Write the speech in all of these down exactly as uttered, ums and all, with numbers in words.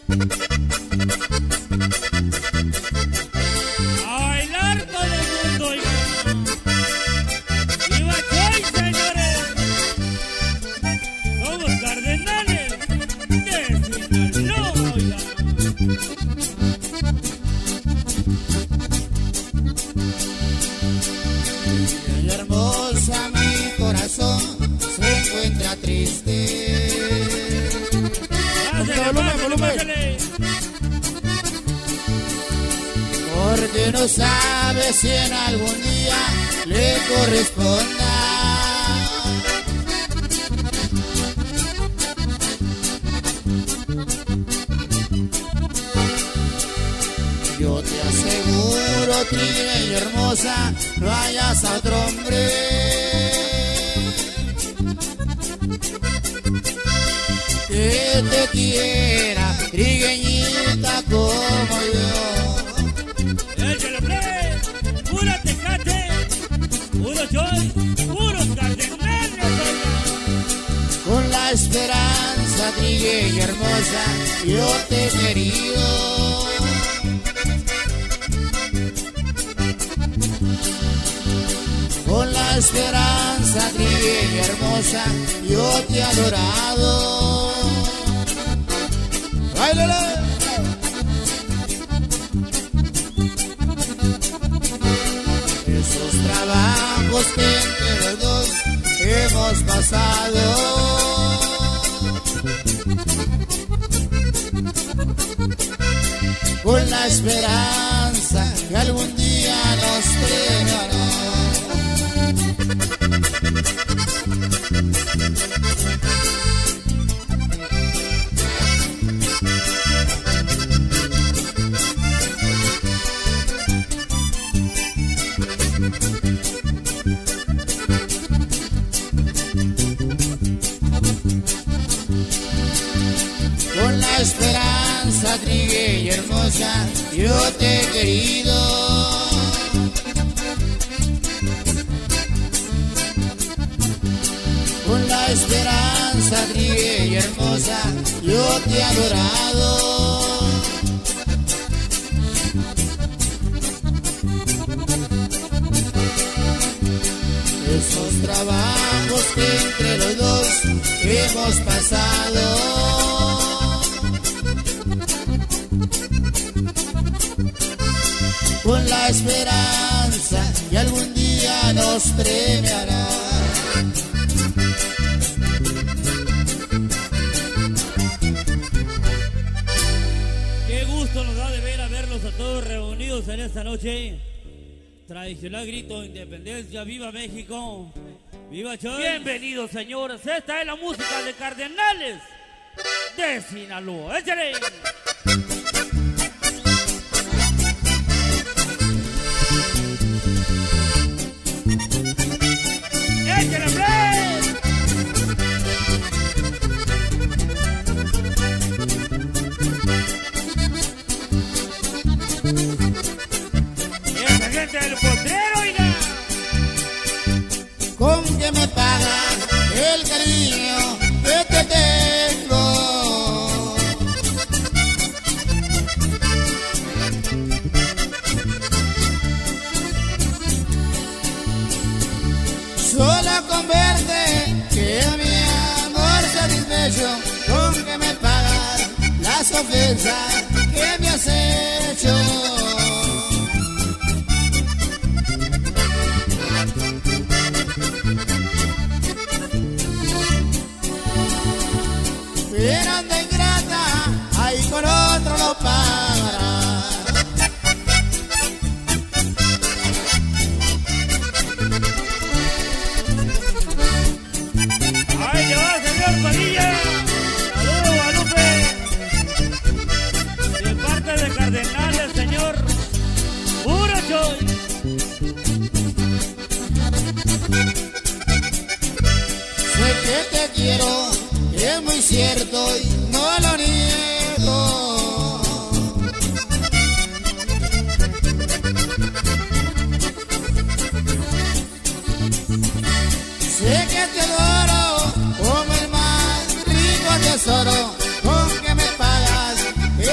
A bailar todo el mundo, oiga. ¡Viva Choy, señores! Somos cardenales de Sinaloa, oiga. Bien hermosa, mi corazón se encuentra triste. Volumen, volumen. Porque no sabe si en algún día le corresponda. Yo te aseguro, trigueña hermosa, no vayas a otro hombre. Que te quiera, trigueñita como yo. Échale play, pura Tecate, puro Choy, puros cardenales, oiga. Con la esperanza, trigueña hermosa, yo te he querido. Con la esperanza, trigueña hermosa, yo te he adorado. ¡Báilale! Esos trabajos que entre los dos hemos pasado, con la esperanza que algún día nos premiará. Con la esperanza, trigueña hermosa, yo te he querido. Con la esperanza, trigueña hermosa, yo te he adorado. Esos trabajos que entre los dos hemos pasado, con la esperanza que algún día nos premiará. Qué gusto nos da de ver a verlos a todos reunidos en esta noche. Tradicional grito de independencia, ¡viva México! ¡Viva Choy! Bienvenidos, señores, esta es la música de Cardenales de Sinaloa. ¡Échale! ¡Échale, play! ¡Esa gente del potrero, oiga! ¿Con qué me pagan el cariño que te tengo? Solo con verte que mi amor satisfecho. ¿Con qué me pagan las ofensas que me has hecho? Pero anda ingrata, ahí con otro lo pagará. ¡Ahí le va, señor Padilla! ¡Saludos, Guadalupe! De parte de Cardenales, señor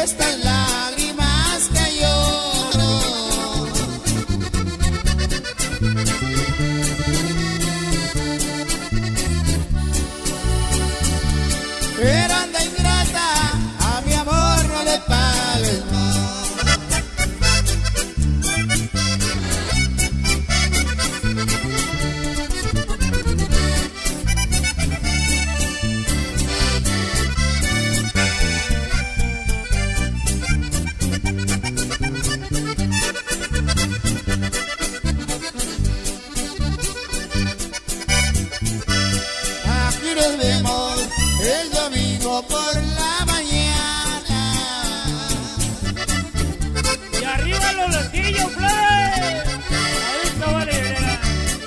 estas lágrimas que lloro. Pero anda ingrata, a mi amor no le pagues más. Aquí nos vemos el domingo por la mañana. Y arriba los loquillos, plebe. Ahorita vale, verá.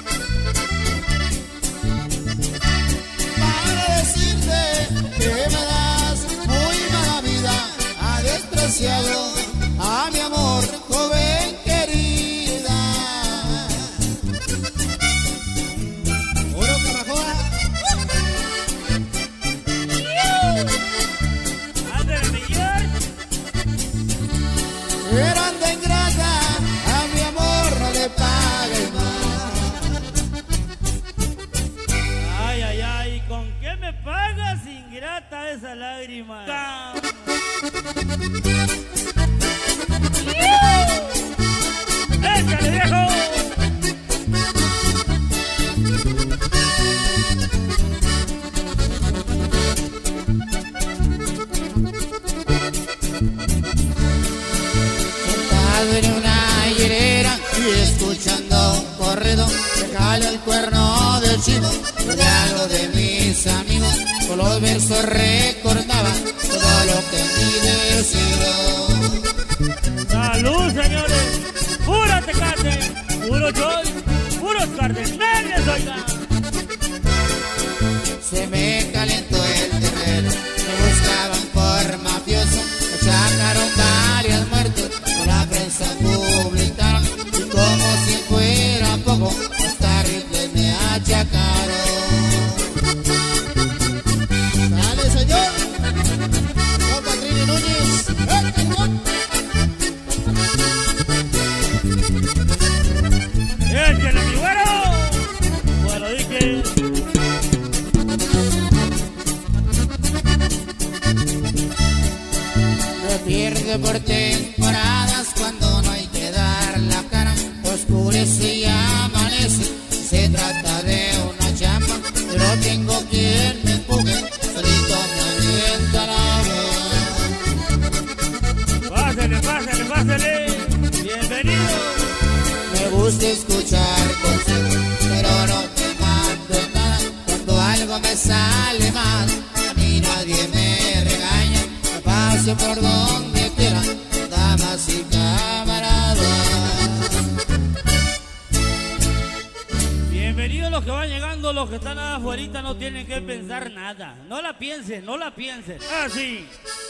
Para decirte que me das muy mala vida, ha despreciado a mi amor, joven querida. Oro Carajoa. Pero anda ingrata, a mi amor no le pagues más. Ay, ay, ay, ¿con qué me pagas, ingrata, esa lágrima? ¡Échale, viejo! En una hierera y escuchando un corrido, me cala el cuerno del chivo, rodeado de mis amigos, con los versos recordaba todo lo que mi decido. ¡Salud, señores! ¡Puro Tecate! ¡Puro Choy! ¡Puros cardenales, oiga! Se me calentó el terreno, me buscaban por mafioso, me sacaron varias muertes, con la prensa publicaron, y como si fuera poco, hasta rifles me achacaron. ¡Dale, señor! ¡Compa Trini Núñez! ¡Eh, señor! ¡Échale, mi güero! Bueno, dije... Me pierde por temporadas cuando no hay que dar la cara, oscurece y amanece, se trata de una chamba, pero tengo quien me empuje, solito me avienta la voz. Pásale, pásale, pásale. Bienvenido. Me gusta escuchar consejos, pero no te mando nada, cuando algo me sale mal, a mí nadie me regaña, me paso por donde quiera, damas y camaradas. Bienvenidos los que van llegando, los que están afuera no tienen que pensar nada. No la piensen, no la piensen. Así.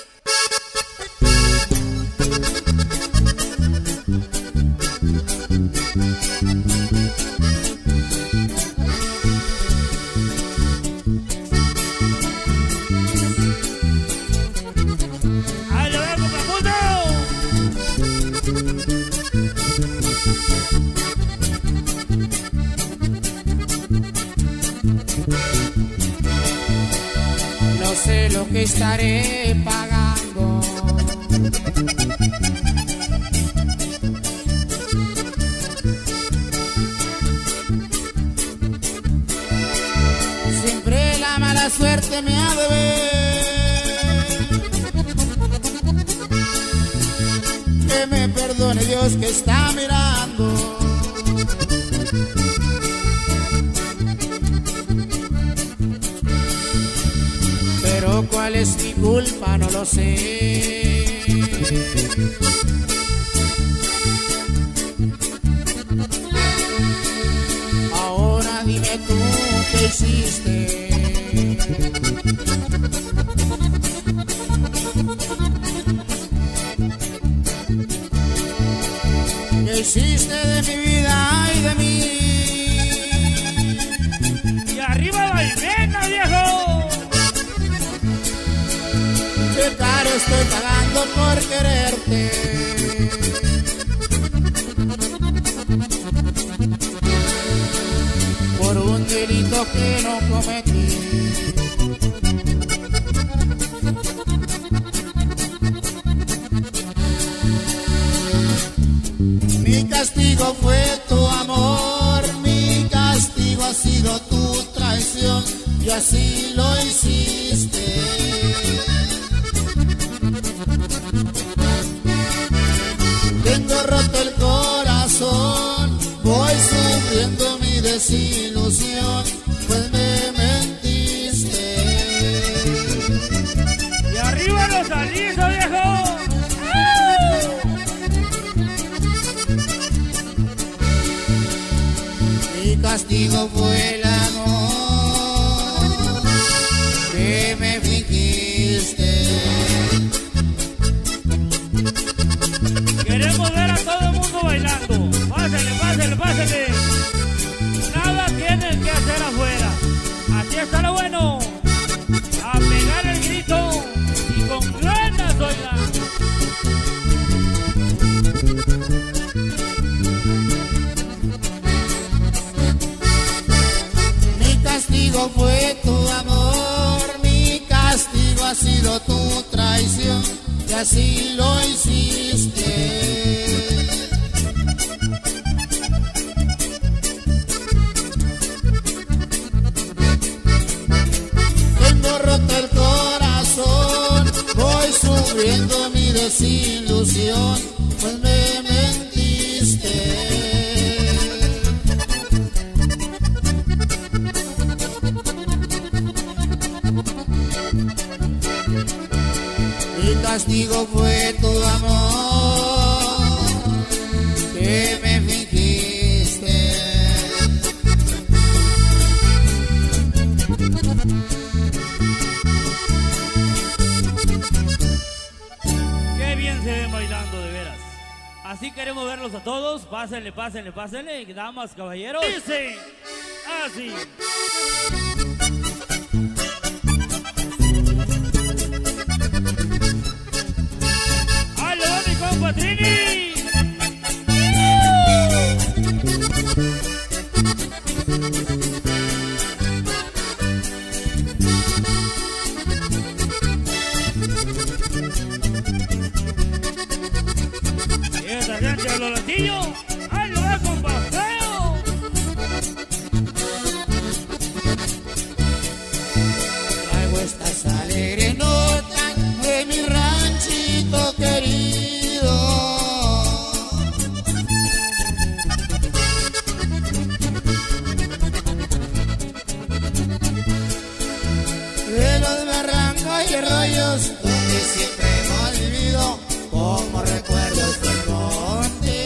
¡Ahí lo vemos, Facundo! No sé lo que estaré pagando, siempre la mala suerte me ha de ver. Que me perdone Dios que está mirando. Pero cuál es mi culpa no lo sé. Ahora dime tú qué hiciste. ¿Qué hiciste de mi vida y de mí? ¡Y arriba Valmena, viejo! ¡Qué caro te estoy pagando por quererte. Por un delito que no cometí. Mi castigo fue tu amor, mi castigo ha sido tu traición, y así lo hiciste. Tengo roto el corazón, voy sufriendo mi desilusión, pues me mentiste. Y arriba los alisos, viejo. Mi castigo fue el amor que me fingiste. Queremos ver a todo el mundo bailando. Pásale, pásale, pásale. Nada tienen que hacer afuera. Aquí está lo bueno. A pegar el grito y con ganas oigan. Mi castigo fue tu amor, mi castigo ha sido tu traición, y así lo hiciste. Tengo roto el corazón, voy sufriendo mi desilusión, pues me mentiste. Mi castigo fue tu amor que me fingiste. Qué bien se ven bailando de veras. Así queremos verlos a todos. Pásenle, pásenle, pásenle. Damas, caballeros. Dice así. ¡Aló, mi compa Trini! Y esa gente de los latillos. ¡Aló, compa feo! Traigo estas alegres notas de mi ranchito querido, de los barrancos y arroyos donde siempre hemos vivido como recuerdos del monte,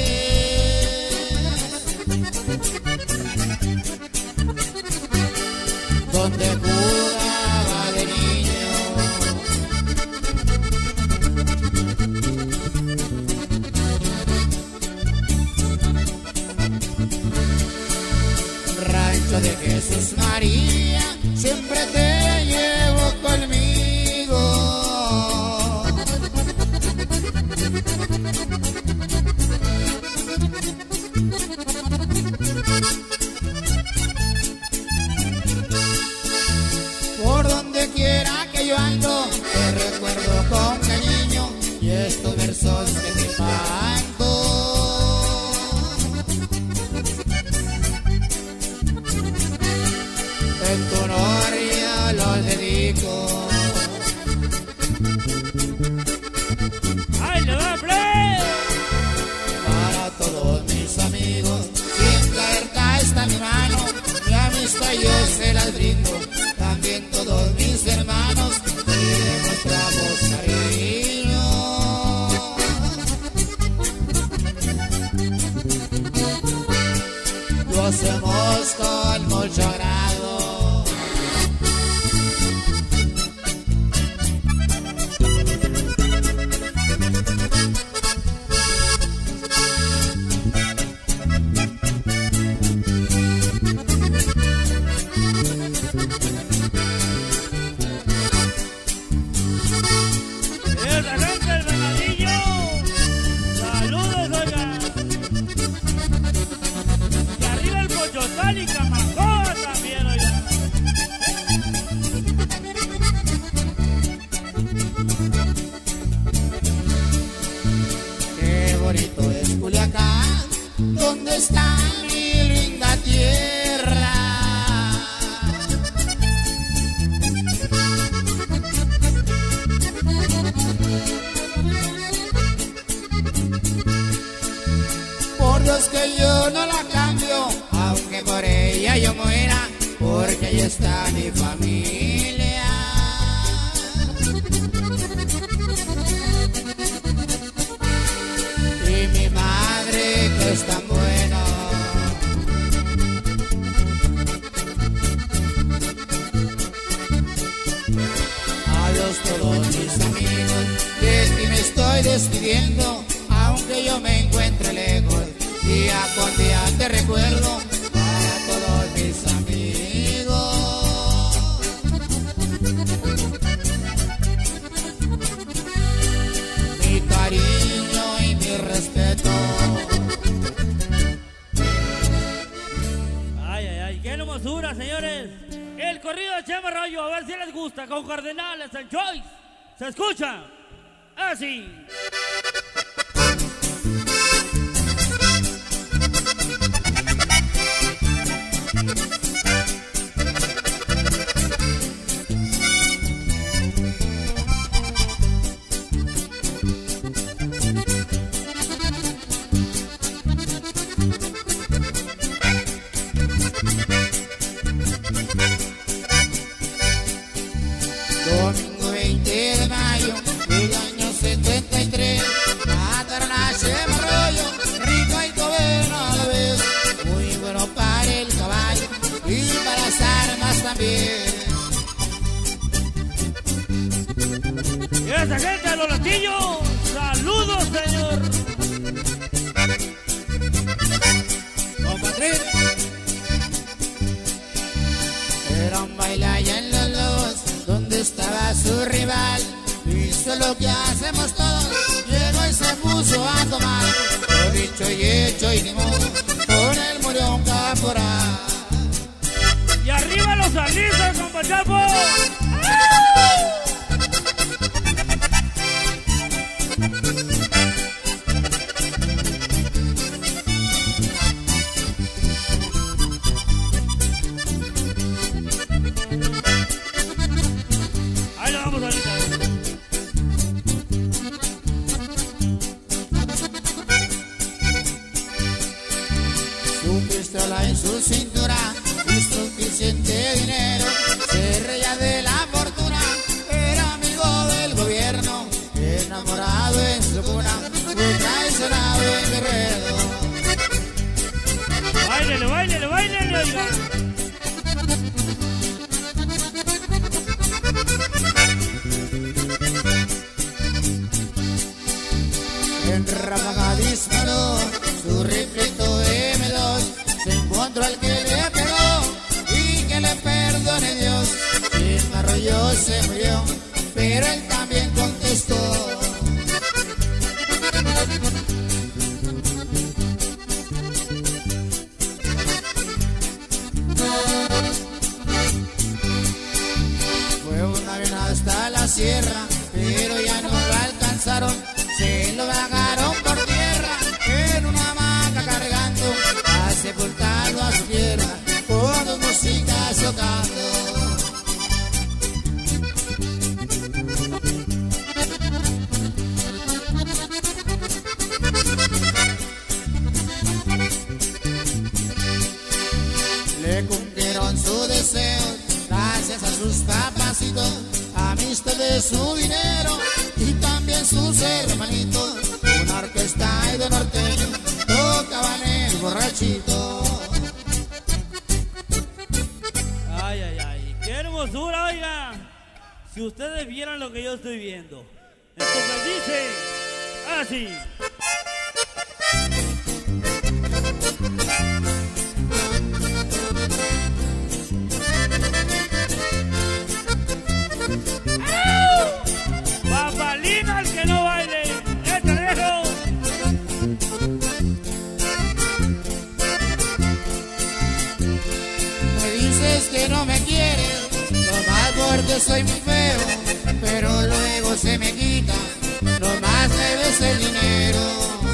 donde jugaba de niño. Rancho de Jesús María, siempre te llevo conmigo. Por donde quiera que yo ando, te recuerdo con cariño y estos versos que te canto. En tu honor yo los dedico. ¡Ay, le va a play! Para todos mis amigos, sin cerca está mi mano, mi amistad yo se las brindo. También todos mis hermanos, y demostramos cariño. Lo hacemos con mucho agrado. es que yo no la cambio, aunque por ella yo muera, porque ahí está mi familia. Y mi madre que es tan buena. Adiós todos mis amigos, de ti me estoy despidiendo, aunque yo me encuentre lejos, día con día te recuerdo para todos mis amigos. Mi cariño y mi respeto. Ay, ay, ay, qué hermosura, señores. El corrido de Chema Arroyo, a ver si les gusta, con Cardenales and Choice. ¿Se escucha? Así. Domingo veinte de mayo del año setenta y tres, mataron a Chema Arroyo, rico y bueno a la vez, muy bueno para el caballo y para las armas también. Y esa gente de los latillos, saludos, señor. Compadre, era un baile allá en los lobos, donde estaba su rival, hizo lo que hacemos todos, llegó y se puso a tomar, lo dicho y hecho y ni modo, con él murió un caporal. Y arriba los alistas, compa Chapo. Ahí lo vamos ahorita. Su pistola en su cintura y suficiente dinero, se reía de la fortuna, era amigo del gobierno, enamorado en su cuna, fue traicionado en Guerrero. Báilele, báilele, báilele, oiga. En Ráfaga disparó su riflito eme dos, se encontró al que le pegó y que le perdone Dios. Chema Arroyo se murió, pero él también contestó. Fue un avión hasta la sierra, pero ya no lo alcanzaron, se lo vagaron por tierra, en una hamaca cargando, a sepultarlo a su tierra, con dos músicas tocando. Le cumplieron su deseo, gracias a sus papacitos, amistad de su dinero y también sus hermanitos. Una orquesta y de norteño tocaban el borrachito. Ay, ay, ay, qué hermosura, oiga. Si ustedes vieran lo que yo estoy viendo. Entonces dice así. Papalina al que no baile, este dejo. Me dices que no me quieres, nomás porque soy muy feo, pero luego se me quita, nomás me ves el dinero.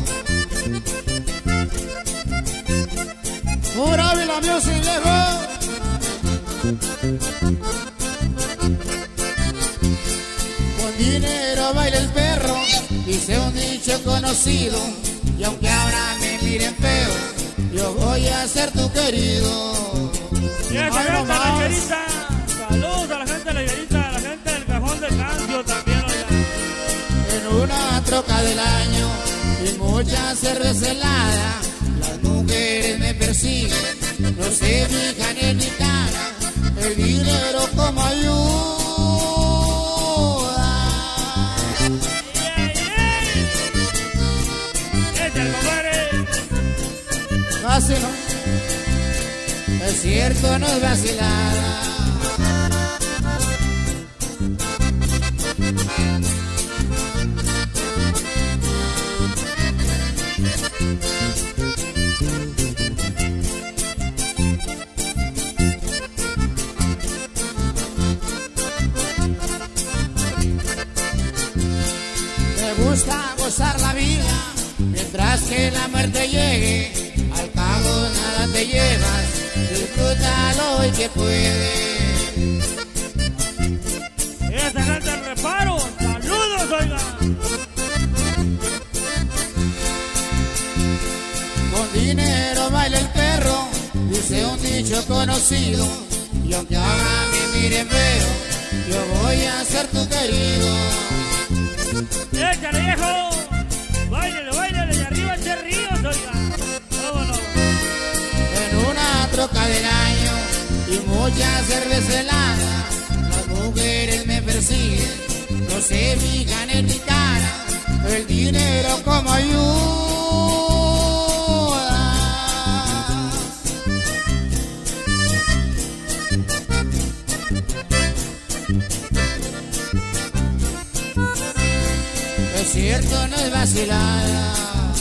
Pura Vila Music, lejos. Con dinero baila el perro, dice un dicho conocido, y aunque ahora me miren feo, yo voy a ser tu querido. Y esa gente de la Higuerita, saludos a la gente de la Higuerita, a la gente del Cajón del Cancio también, oigan. En una troca del año y mucha cerveza helada, las mujeres me persiguen, no se fijan en mi cara, el dinero como ayuda. Yeah, yeah. Este el compadre. Casi no, es cierto, no es vacilada. Me gusta gozar la vida mientras que la muerte llegue. Al cabo nada te llevas, disfrútalo hoy que puedes. Esta gente del reparo, saludos, oigan. Con dinero baila el perro, dice un dicho conocido. Y aunque ahora me miren feo, yo voy a ser tu querido. Échale, viejo. Báilale, báilale, y arriba este río, oigan. Vámonos. En una troca del año y mucha cerveza helada, las mujeres me persiguen, no se fijan en mi cara, el dinero como ayuda. Es cierto, no es vacilada.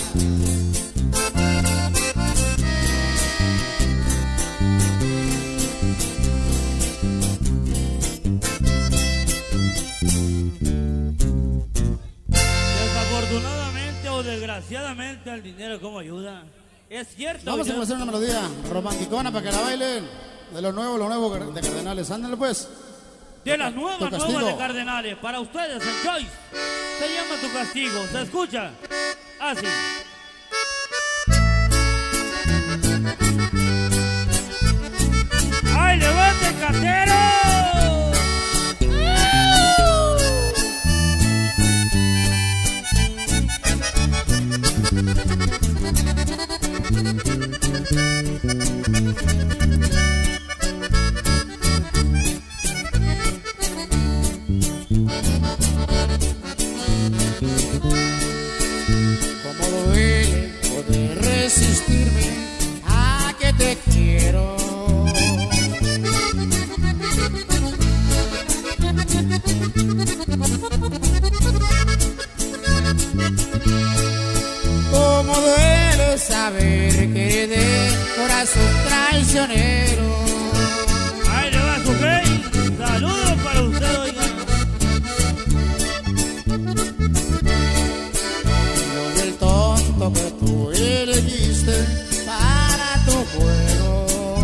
Desafortunadamente o desgraciadamente el dinero como ayuda. Es cierto. Vamos a hacer una melodía romanticona para que la bailen. De lo nuevo, lo nuevo de Cardenales. Ándale pues. De las nuevas, Tu castigo. nuevas de Cardenales. Para ustedes, el Choice. Se llama Tu Castigo. ¿Se escucha? Así. ¡Ay, levante, cartero! Como duele poder resistirme a que te quiero. Como duele saber que de corazón traicionero. ¡Ahí le va su rey! ¡Saludos para usted, oiga! Yo del tonto que tú elegiste para tu juego.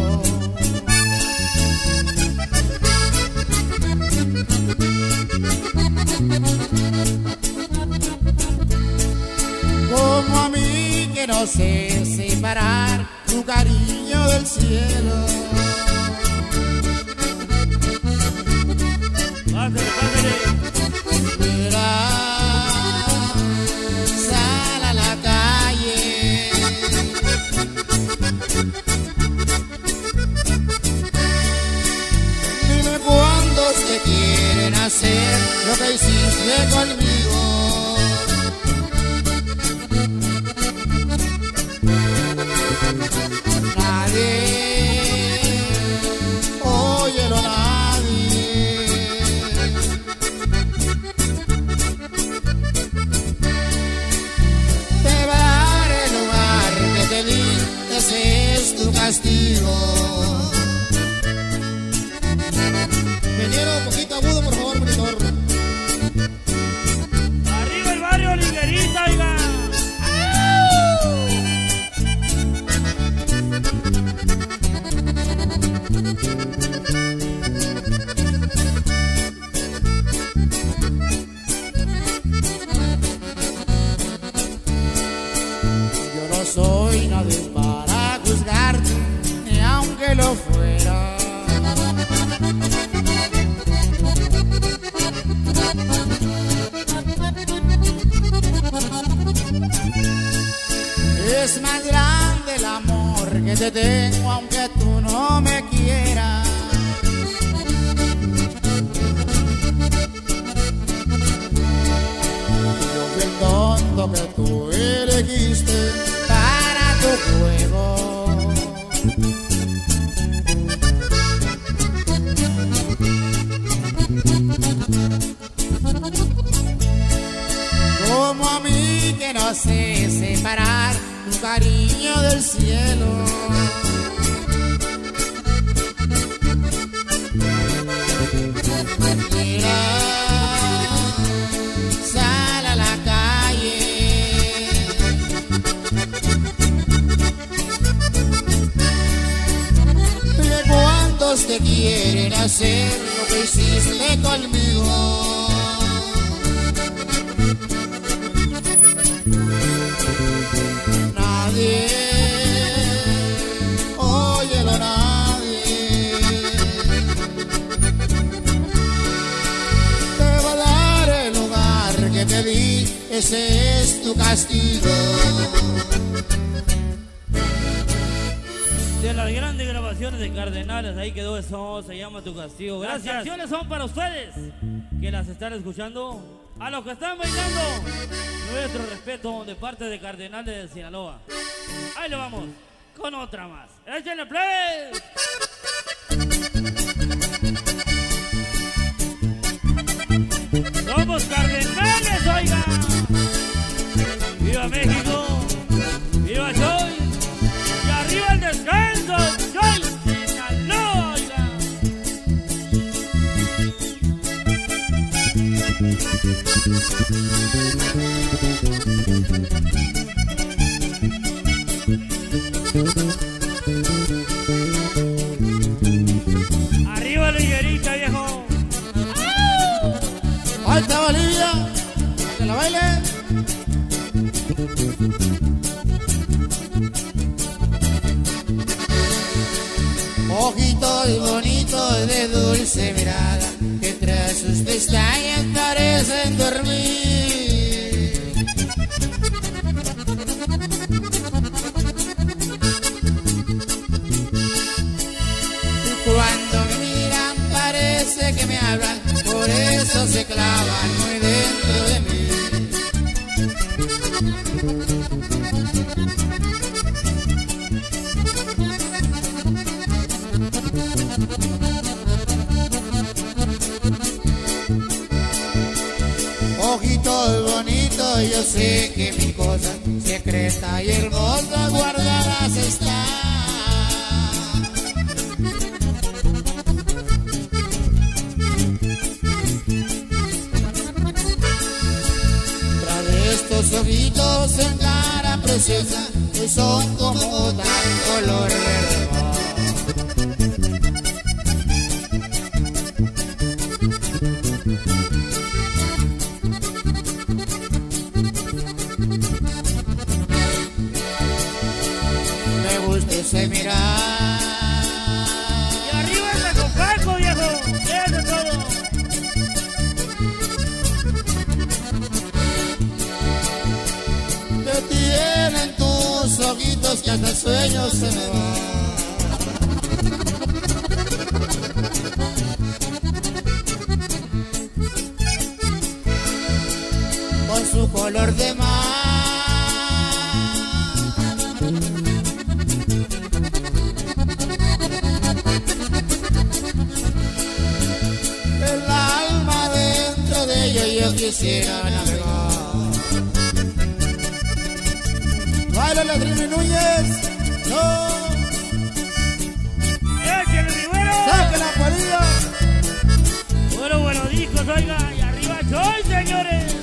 Como a mí que no sé separar tu cariño del cielo. ¡Pásale, pásale! Mira, sal a la calle. Dime cuántos te quieren hacer lo que hiciste conmigo. Nadie, óyelo nadie. Te va a dar el lugar que te di, ese es tu castigo. Ingeniero, un poquito agudo, por favor, monitor. Es más grande el amor que te tengo aunque tú no me quieras. Yo fui el tonto que tú elegiste para tu juego. Como a mí que no sé separar tu cariño del cielo. Mira, sal a la calle. ¿De cuántos te quieren hacer lo que hiciste conmigo? Nadie, óyelo nadie, te va a dar el lugar que te di, ese es tu castigo. De las grandes grabaciones de Cardenales, ahí quedó eso, se llama Tu Castigo. Gracias. Las canciones son para ustedes, que las están escuchando. A los que están bailando, nuestro respeto de parte de Cardenales de Sinaloa. Ahí lo vamos, con otra más. ¡Échenle play! Somos Cardenales, oiga. ¡Viva México! ¡Viva Choy! ¡Y arriba el descanso! ¡Choy! ¡Sinaloa, oiga! Arriba la higuerita, viejo. Alta Bolivia, que la baile. Ojito y bonito de dulce mirada, que tras sus pestañas parecen dormir. Cuando me miran parece que me hablan, por eso se clavan muy dentro de mí. Ojito bonito, yo sé que mi cosa secreta y hermosa guardadas está. Tras de estos ojitos en cara preciosa, que son como tan color verde. Se mira. Y arriba el Zacopaco, viejo. Eso es todo. Que tienen tus ojitos que hasta el sueño se me va. Con su color de mar. Yo quisiera navegar. Baila la Trini Núñez. No. ¡Échale, mi güero! ¡Saque la palilla! Bueno, buenos discos, oiga. Y arriba Choy, señores.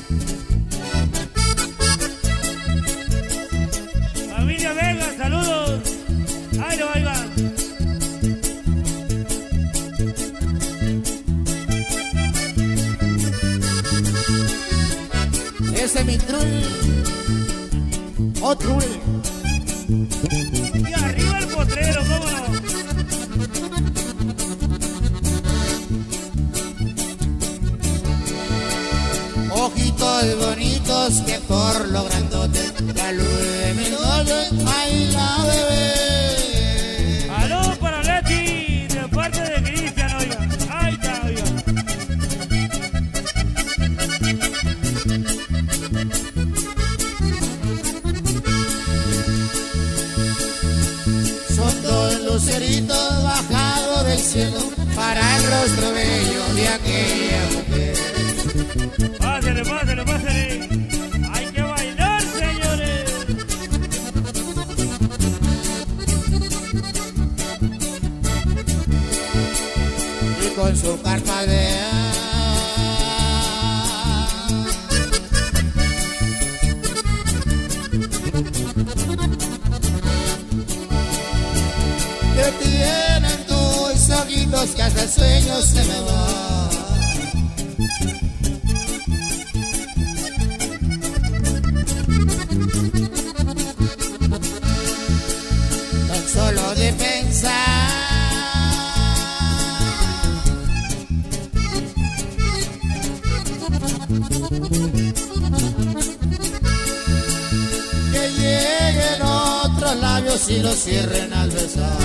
Familia Vega, saludos. Ahí lo oigan. Ese es mi Trulli. Oh, Trulli. Y arriba el potrero, cómo no. Ojito de bonito. chiquitos que por lo grandotes. La luz de mi noche baila bebé. Aló para Leti, de parte de Cristian, oiga. Ahí está, oiga. Son dos luceritos bajados del cielo para el rostro bello de aquella mujer. Pásale, pásale, pásale. Hay que bailar, señores. Y con su parpadea que tienen tus ojitos que hasta el sueño se me va. Tan solo de pensar que lleguen otros labios y los cierren al besar.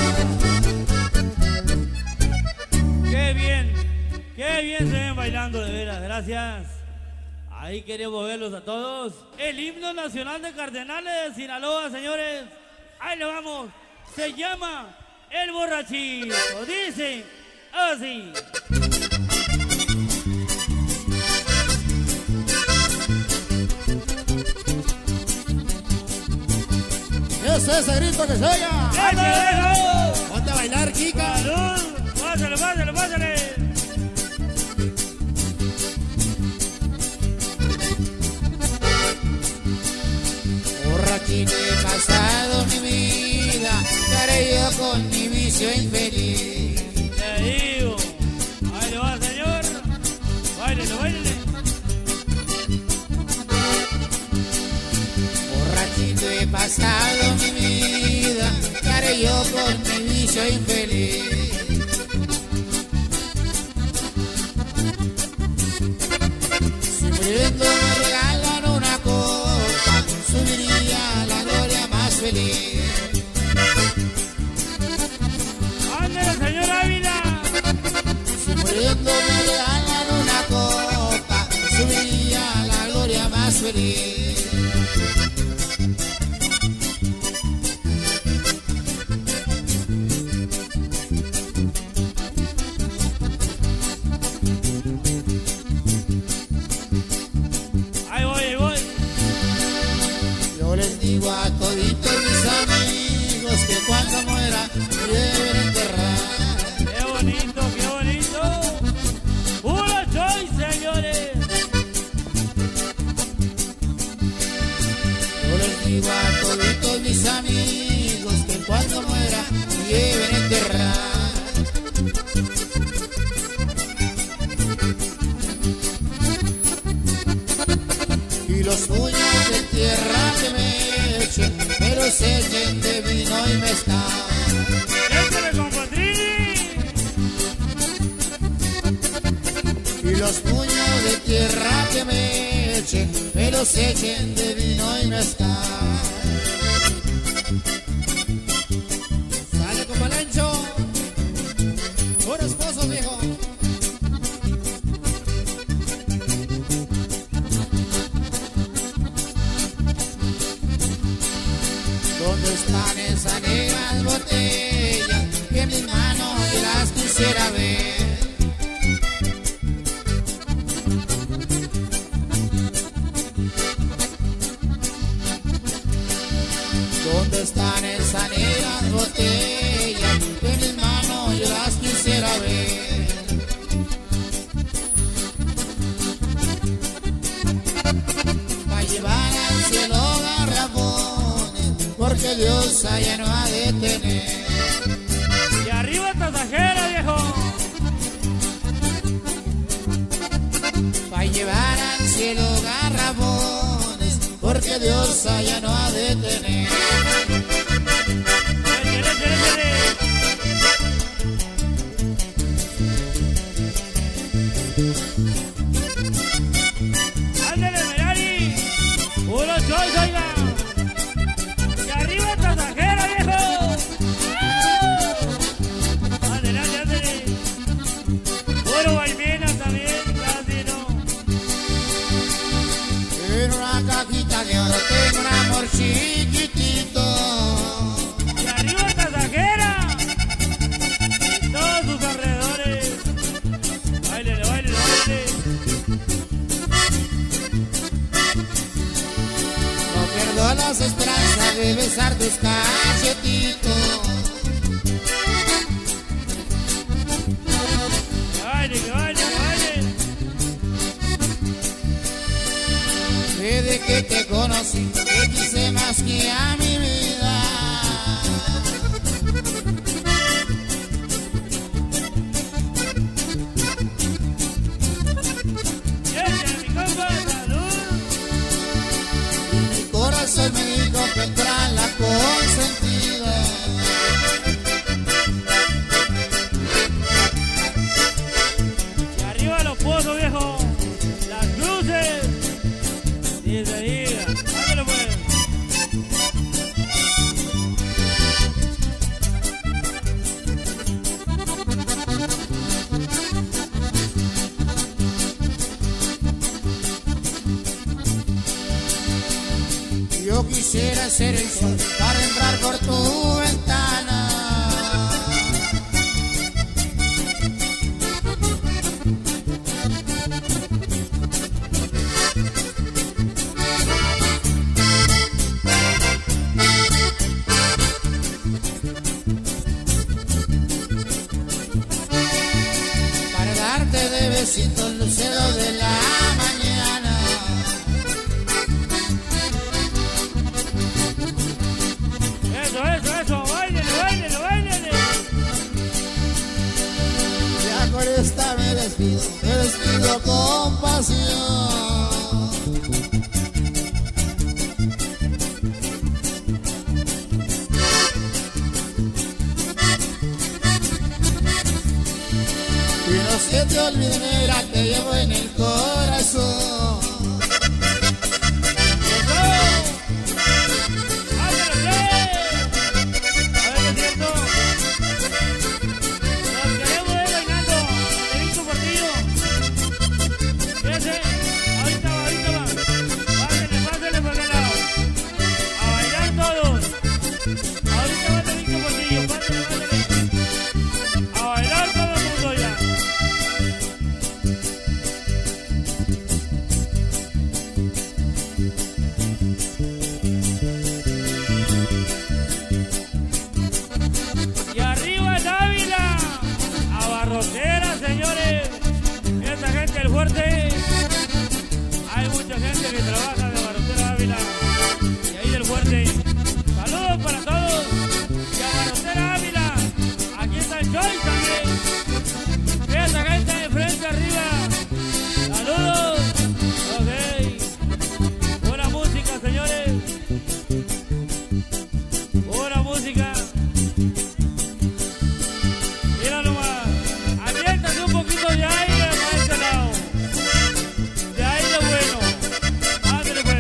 Qué bien, qué bien se ven bailando, de veras, gracias. Ahí queremos verlos a todos. El himno nacional de Cardenales de Sinaloa, señores. Ahí le vamos. Se llama El Borrachito. Dice así. ¿Qué es ese grito que se oiga? ¡Vamos! Ponte a bailar, Kika. ¡Salud! ¡Pásale, pásale, pásale! Borrachito he pasado mi vida, ¿qué haré yo con mi vicio infeliz? Te digo. Ahí le va, señor. Báilele, báilele. Borrachito he pasado mi vida, ¿qué haré yo con mi vicio infeliz? Si muriendo me regalan una copa, subiría a la gloria más feliz. ¡Ándale, señor Ávila! Si muriendo me regalan una copa, subiría a la gloria más feliz. Ahí voy, ahí voy. Yo les digo a toditos mis amigos que cuando muera me deben enterrar. ¡Qué bonito, qué bonito! ¡Puro choy, señores! Yo les digo a toditos mis amigos que cuando muera me deben enterrar. Y los puños de tierra que me echen, pero se echen de vino y mezcal. ¡Échale, compatrini! Y los puños de tierra que me echen, pero se echen de vino y mezcal. Sale como el ancho, por esposo viejo. ¿Dónde están esas negras botellas que en mis manos yo las quisiera ver? ¿Dónde están esas negras botellas que en mis manos yo las quisiera ver? Va llevar al cielo garrafones, porque Dios allá no ha de tener. ¡Y arriba tasajera, viejo! Va llevar al cielo garrafones, porque Dios allá no ha de tener. ¡Échale, échale, échale! ¡Ándale, Merari! Choice, oiga. Y arriba Tasajera, viejo. Adelante, adelante. Puro Guaymena también, casi no. En una cajita de oro tengo un amor chiquitito. Y arriba Tasajera. Y todos sus alrededores. Báilele, báilele, báilele. No pierdo las esperanzas de besar tus cachetitos. Que baile, que baile, que baile. Desde que te conocí, te quise más que a mi vida. Échale, mi compa, salud. Mi corazón me dijo que tú eras la consentida. Y arriba los pozos, viejo. Las luces. Y se diga. Ándale, pues. Yo quisiera ser el sol para entrar por tu ventana. Para darte de besitos luceros de la mañana. Eso, eso, eso. Báilele, báilele, báilele. Ya con esta me despido, me despido con pasión. Y no se te olvide, negra, te llevo en el corazón. Eso. Ándale, pues. A ver qué siento. Nos queremos ir bailando. Te visto Portillo. Fíjese. Ahorita va, ahorita va. Pásele, pásele por aquel lado. A bailar todos. Ahorita va Te visto Portillo. Pásele, pásele. A bailar todo el mundo ya. Y arriba el Ávila, a Barrotera, señores. Esta gente del fuerte. Hay mucha gente que trabaja de Barrotera Ávila. Y ahí del fuerte. Saludos para todos. Y a Barrotera Ávila. Aquí está el Choice también. Esta gente de frente arriba. Saludos. Ok. Buena música, señores. Buena música. Mira nomás, aviéntate un poquito de aire para este lado. De aire bueno. Ándale, pues.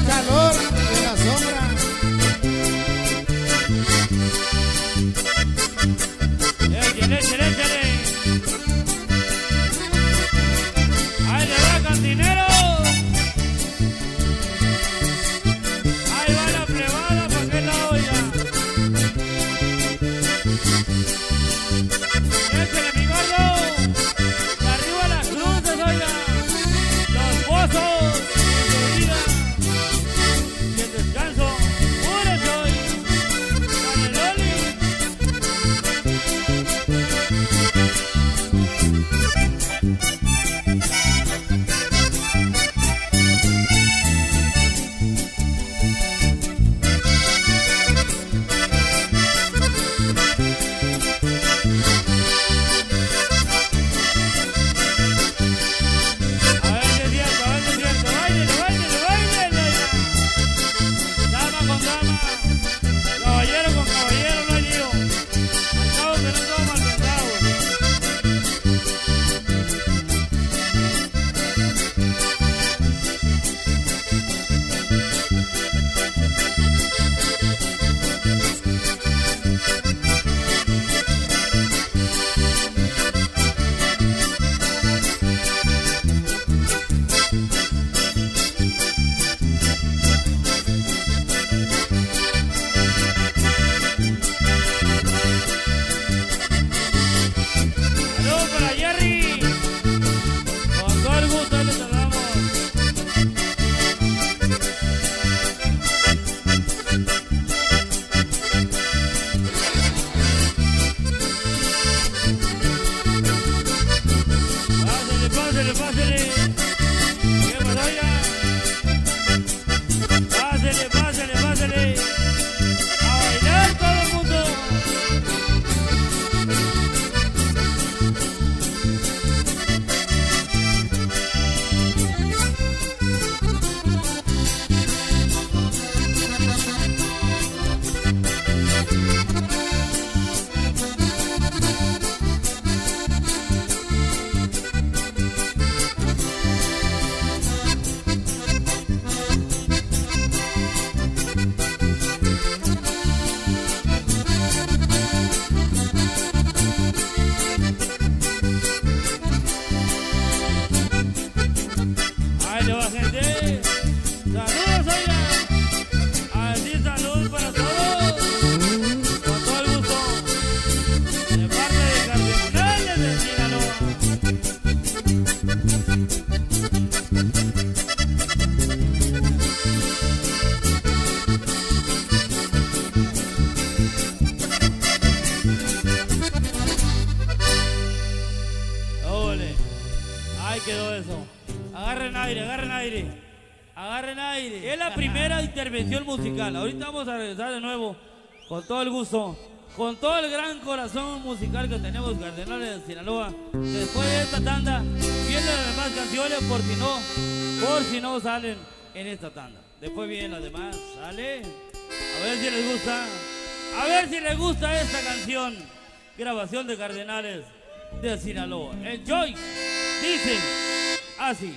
calor y la sombra. Échale, échale, échale. Ahí le va, cantinero. Ahí va la plebada pa' que la oiga. Échale, mi gordo. Y arriba las cruces, oiga. Los pozos de vida. Y el descanso. Puro soy. Dale, Loli. A ver si es cierto, a ver si es cierto. Báilele, báilele, báilele. Dama con dama. Caballero con caballero, no hay lío. Al cabo que no somos mal pensados. Saludos para Jerry. Con todo el gusto ahí le saludamos. Pásale, pásale, pásale. ¿Qué pasó ya? Pásale, pásale, pásale. A bailar todo el mundo. Ahí le va, gente. Saludos, oiga. Así salud para todos. Con todo el gusto. De parte de Cardenales de Sinaloa. Ole. Ahí quedó eso. Agarren aire, agarren aire. Agarren aire. Es la primera intervención musical. Ahorita vamos a regresar de nuevo. Con todo el gusto. Con todo el gran corazón musical que tenemos Cardenales de Sinaloa. Después de esta tanda, vienen las demás canciones por si no, por si no salen en esta tanda. Después vienen las demás, ¿sale? A ver si les gusta. A ver si les gusta esta canción. Grabación de Cardenales de Sinaloa. Enjoy. Dice así.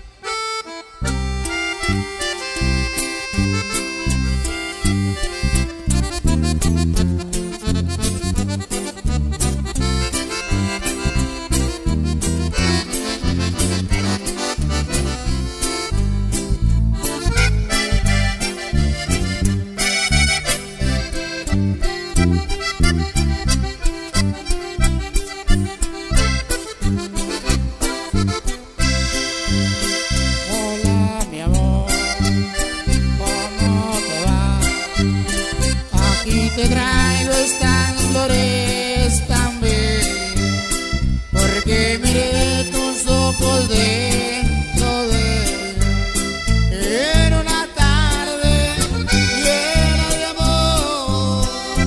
Hola, mi amor, ¿cómo te va? Aquí te traigo estas flores también, porque miré tus ojos dentro de en una tarde llena de amor.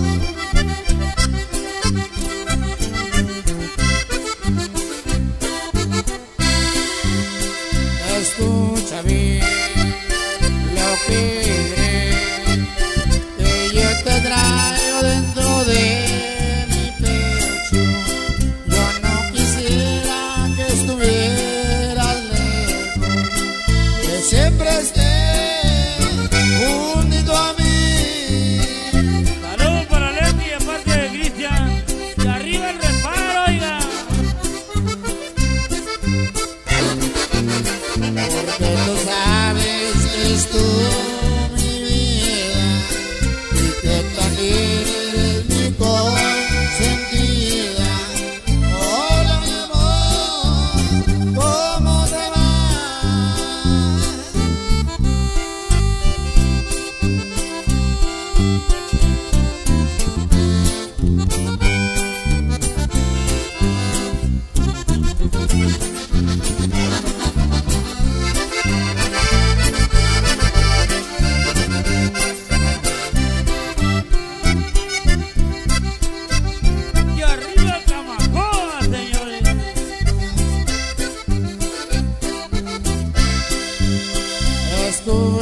Escucha bien lo que diré, que yo te traigo dentro de mi pecho. Yo no quisiera que estuvieras lejos, que siempre estés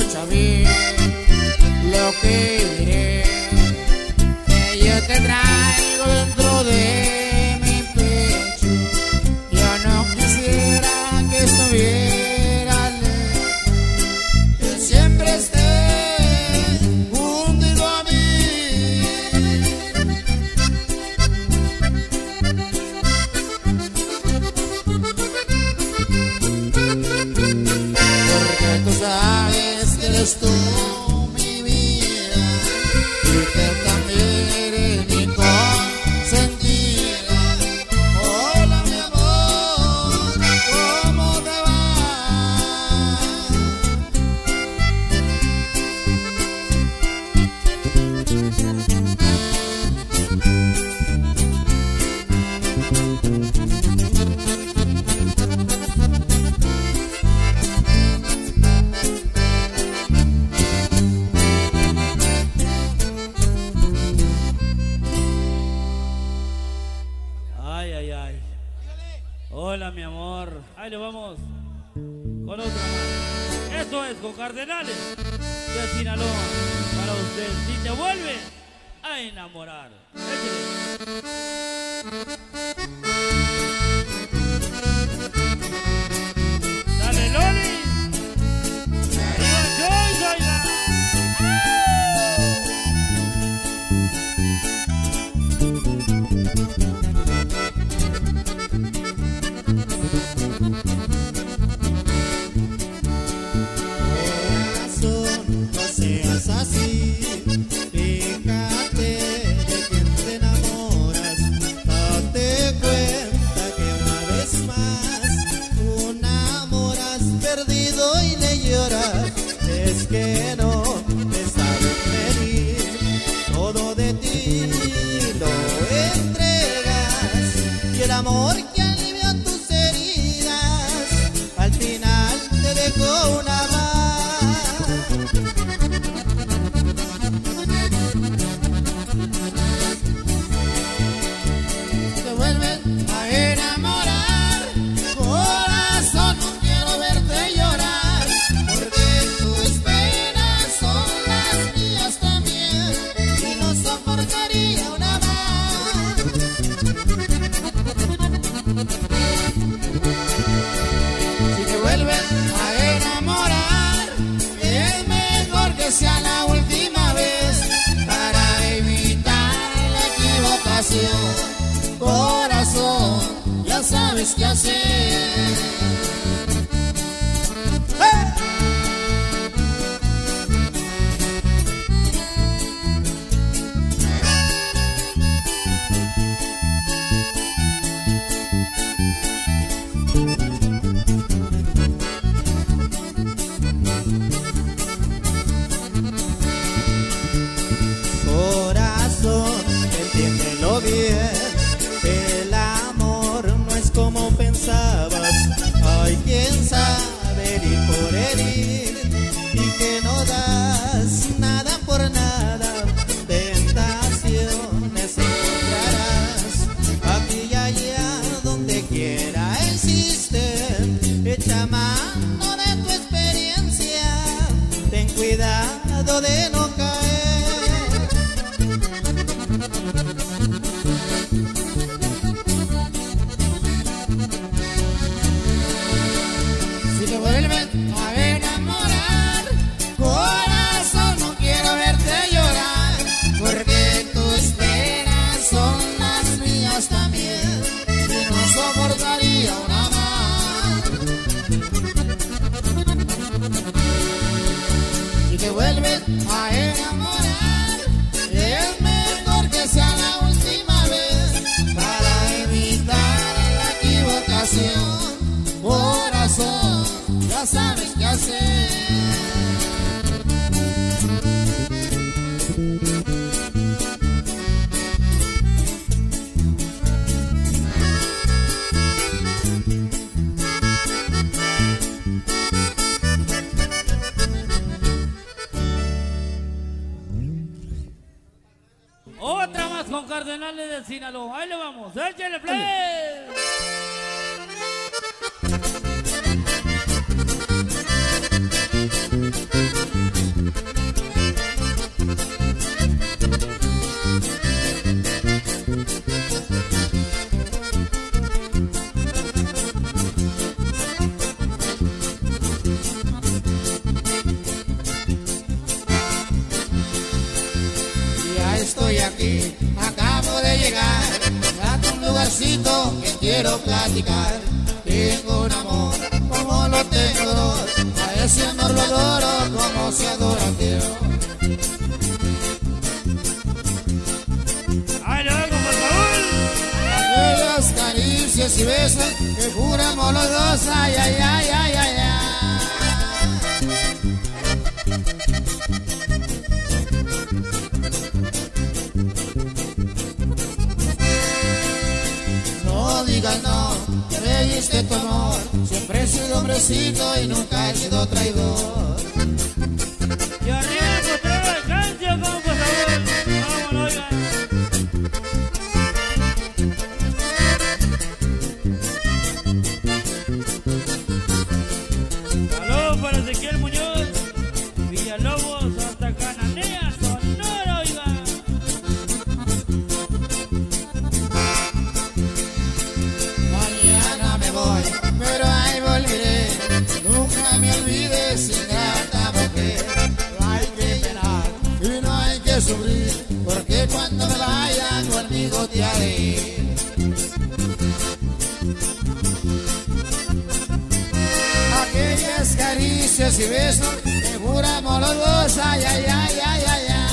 escucha bien lo que diré, que yo te traigo dentro de mi pecho. Yo no quisiera que estuviera lejos, que siempre esté junto a mí. Porque tú sabes que eres tú mi vida y que también eres mi consentida. Hola mi amor, ¿cómo te va? Ay, ay, ay. Hola, mi amor. Ahí le vamos con otra más. Esto es con Cardenales de Sinaloa. Para usted, si te vuelve a enamorar. Échale. Dale, Loli. Arriba, Joyce, oiga. Corazón, no seas así, fíjate de quién te enamoras, date cuenta que una vez más tú enamoras perdido y le lloras, es que no te sabes medir, todo de ti lo entregas y el amor que alivia tus heridas al final te dejó una más. Te vuelven a enamorar, corazón, no quiero verte llorar, porque tus penas son las mías también y no soportaría una más. Si te vuelven a enamorar, es mejor que sea la última vez para evitar la equivocación. Corazón, ya sabes qué hacer. ¡Eh! Corazón, entiéndelo bien, el amor no es como pensabas. Hay quien sabe herir por herir y que no das nada por nada. Tentaciones encontrarás aquí y allá, donde quiera existen. Echa mano de tu experiencia, ten cuidado de no caer. Si te vuelven a enamorar, corazón, no quiero verte llorar, porque tus penas son las mías también y no soportaría una más. Si te vuelven a enamorar, es mejor que sea la última vez para evitar la equivocación. Corazón, ya sabes qué hacer. Otra más con Cardenales de Sinaloa. Ahí le vamos. Échale play. aquí, acabo de llegar a un lugarcito que quiero platicar. Tengo un amor como lo tengo dolor, a ese amor lo adoro como se adora a Dios. ¡Ay, luego, por favor! Aquellas caricias y besos que juramos los dos, ay, ay, ay, ay, ay, ay. No digas no, que me diste tu amor, siempre he sido hombrecito y nunca he sido traidor. Y arriba encontraba el cancio, como por favor. Vámonos, oigan. Saludos para Ezequiel Muñoz, Villalobos, hasta Cananea, Sonora, oigan. Mañana me voy, pero ahí volveré, nunca me olvides, ingrata mujer. No hay que penar y no hay que sufrir, porque cuando me vaya conmigo te haré ir. Aquellas caricias y besos que juramos los dos, ay, ay, ay, ay, ay, ay.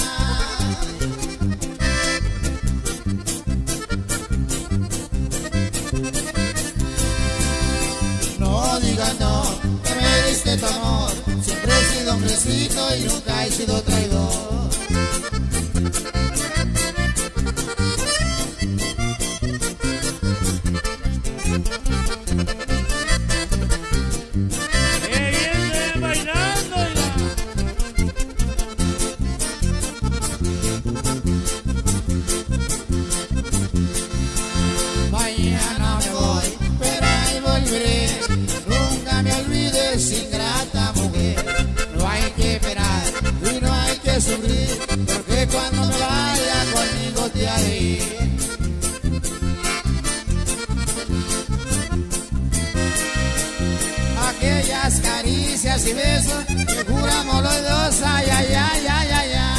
No digas no, que me diste tu amor, siempre he sido hombrecito y nunca he sido traidor. ¡Qué bien se ven bailando, oigan! Mañana me voy, pero ahí volveré, nunca me olvides, ingrata mujer. No hay que esperar y no hay que sufrir, porque cuando me vaya conmigo te haré ir. Aquellas caricias y besos que juramos los dos, ay, ay, ay, ay, ay, ay.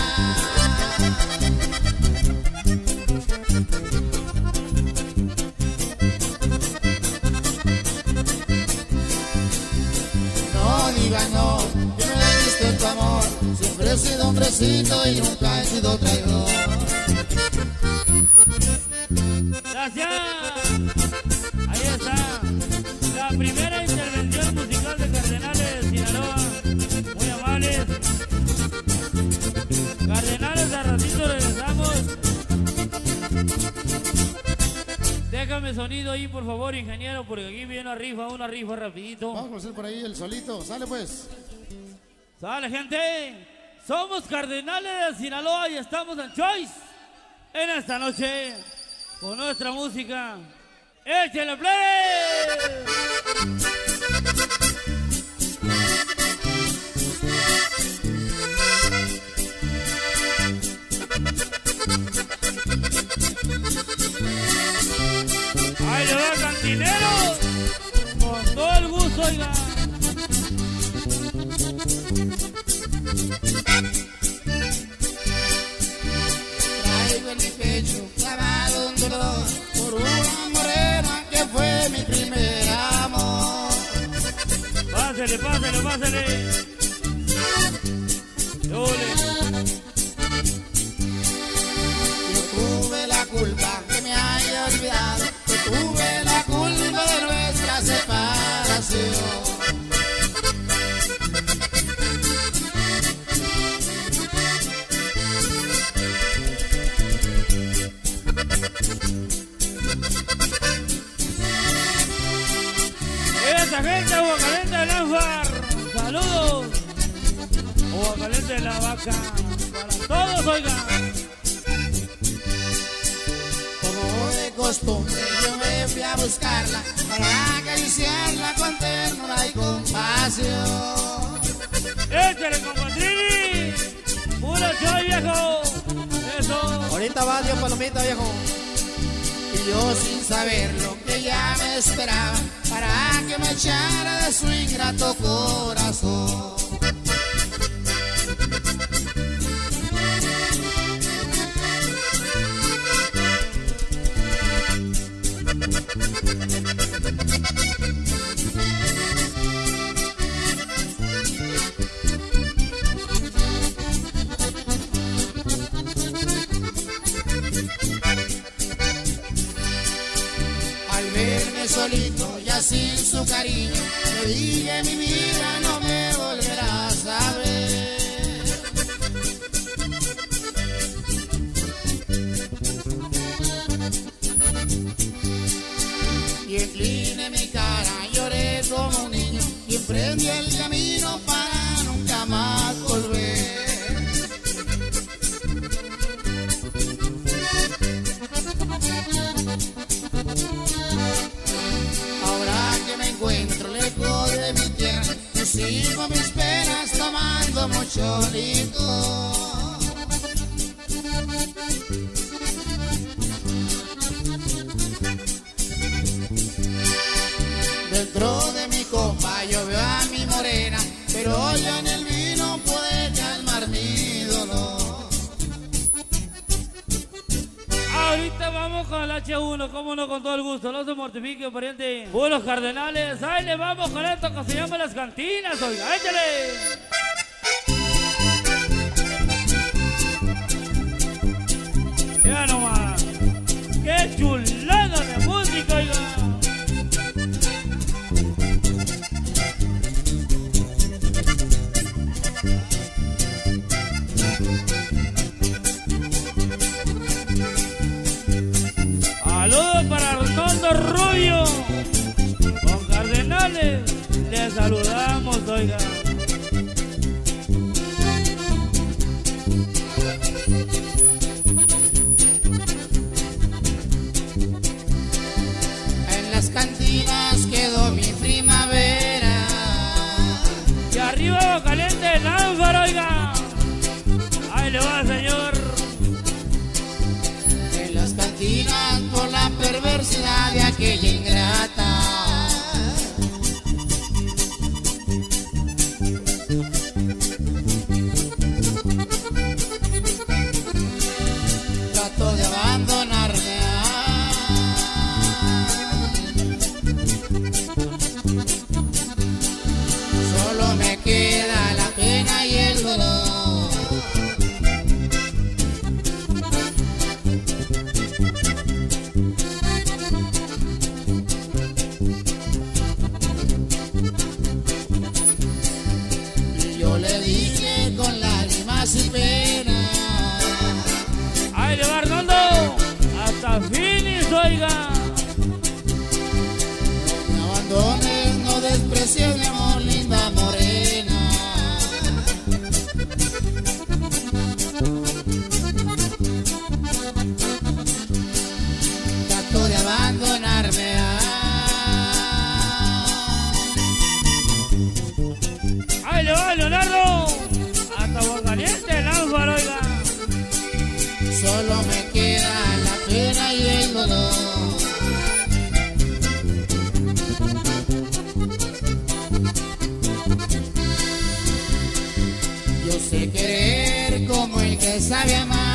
No digas no, que me diste tu amor, siempre he sido hombrecito y nunca he sido traidor. Gracias. Ahí está la primera intervención musical de Cardenales Sinaloa. Muy amables. Cardenales, a ratito regresamos. Déjame sonido ahí, por favor, ingeniero, porque aquí viene una rifa, una rifa rapidito. Vamos a hacer por ahí el solito. Sale pues. Sale, gente. Somos Cardenales de Sinaloa y estamos en Choice en esta noche con nuestra música. ¡Échale play! ¡Ahí le va, cantinero! Con todo el gusto, oiga. Traigo en mi pecho clavado un dolor por una morena que fue mi primer amor. Pásele, pásele, pásele. Dole. Yo tuve la culpa que me haya olvidado, yo tuve la culpa de nuestra separación. Esa gente, agua caliente del Anfar. Saludos. Agua caliente de la vaca. Para todos, oigan. Como de costumbre yo me fui a buscarla para acariciarla con ternura y compasión. Échale, compadrini. Puro choy, viejo. Eso. Ahorita va Dios palomita, viejo. Y yo sin saberlo que ella me esperaba para que me echara de su ingrato corazón. solito, ya sin su cariño. Le dije mi vida no me volverás a ver. Y incliné mi cara, lloré como un niño y emprendí el camino para nunca más volver. Ahora que me encuentro lejos de mi tierra, yo sigo mis penas tomando mucho licor. Dentro de mi copa yo veo a mi morena, pero ya en el vino puede calmar mi dolor. Ahorita vamos con el hache uno, cómo no, con todo el gusto, no se mortifique, pariente. Buenos cardenales, ahí le vamos con esto que se llama Las Cantinas, oiga, échale. Ya nomás, qué chulada de música, oiga. Saludos para Arnoldo Rubio, con Cardenales, le saludamos, oiga. En las cantinas quedó mi primavera. Y arriba va caliente el ánfaro, oiga. Ahí le va, señor. En las cantinas por la perversidad de aquella ingrata. Trato de abandonarme, solo me queda la pena y el dolor. Yo le dije con lágrimas y pena. Ahí le va Arnoldo, hasta finis, oiga. No me abandones, no desprecies mi amor, linda morena. Trato de abandonarme, Ahí le va Leonardo, hasta Aguascalientes el ánfaro, oiga. solo me queda la pena y el dolor. Yo sé querer como el que sabe amar,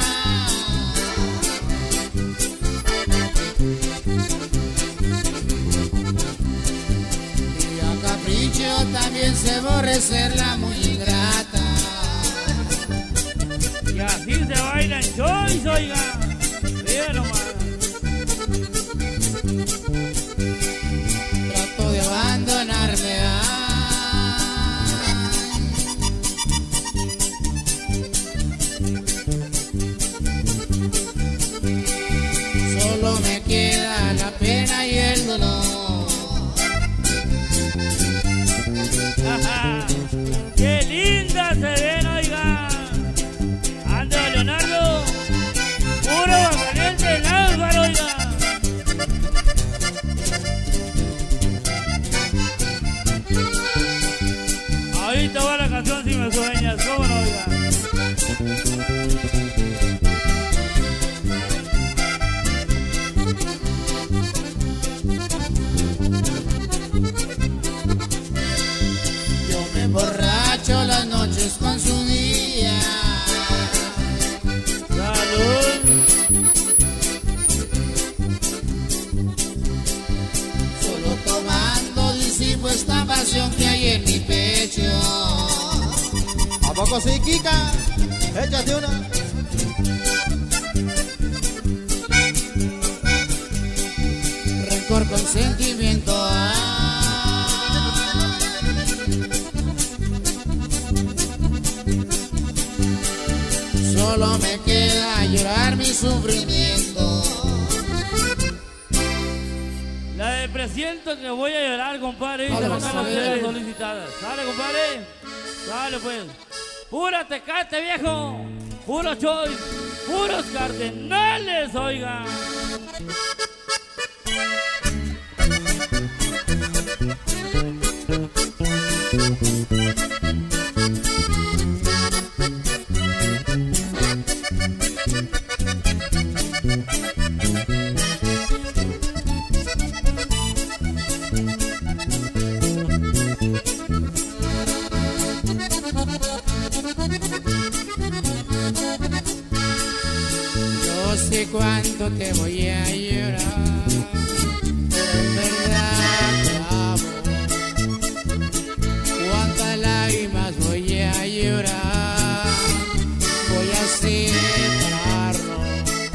y a capricho también sé aborrecerla muy ingrata. Y así se baila en Choice, oiga. Mira nomás. Trato de abandonarme, solo me queda la pena y el dolor. Ajá. Qué linda se ven, oiga. Anda Leonardo, puro Aguascalientes el ánfaro, oiga. Ahorita va la canción Si me sueñas, cómo no, oiga. Yo me emborracho las noches con su día. Salud. Solo tomando disipo esta pasión que hay en mi pecho. ¿A poco sí, Kika? Échate una. Rencor con sentimiento hay. Solo me queda llorar mi sufrimiento. La de presiento que voy a llorar, compadre. Y se van a las solicitadas. Sale, compadre. Sale, pues. Pura Tecate, viejo. Puro choice. Puros cardenales, oiga. No sé cuánto te voy a llorar, pero en verdad te amo. Cuántas lágrimas voy a llorar, voy a separarnos.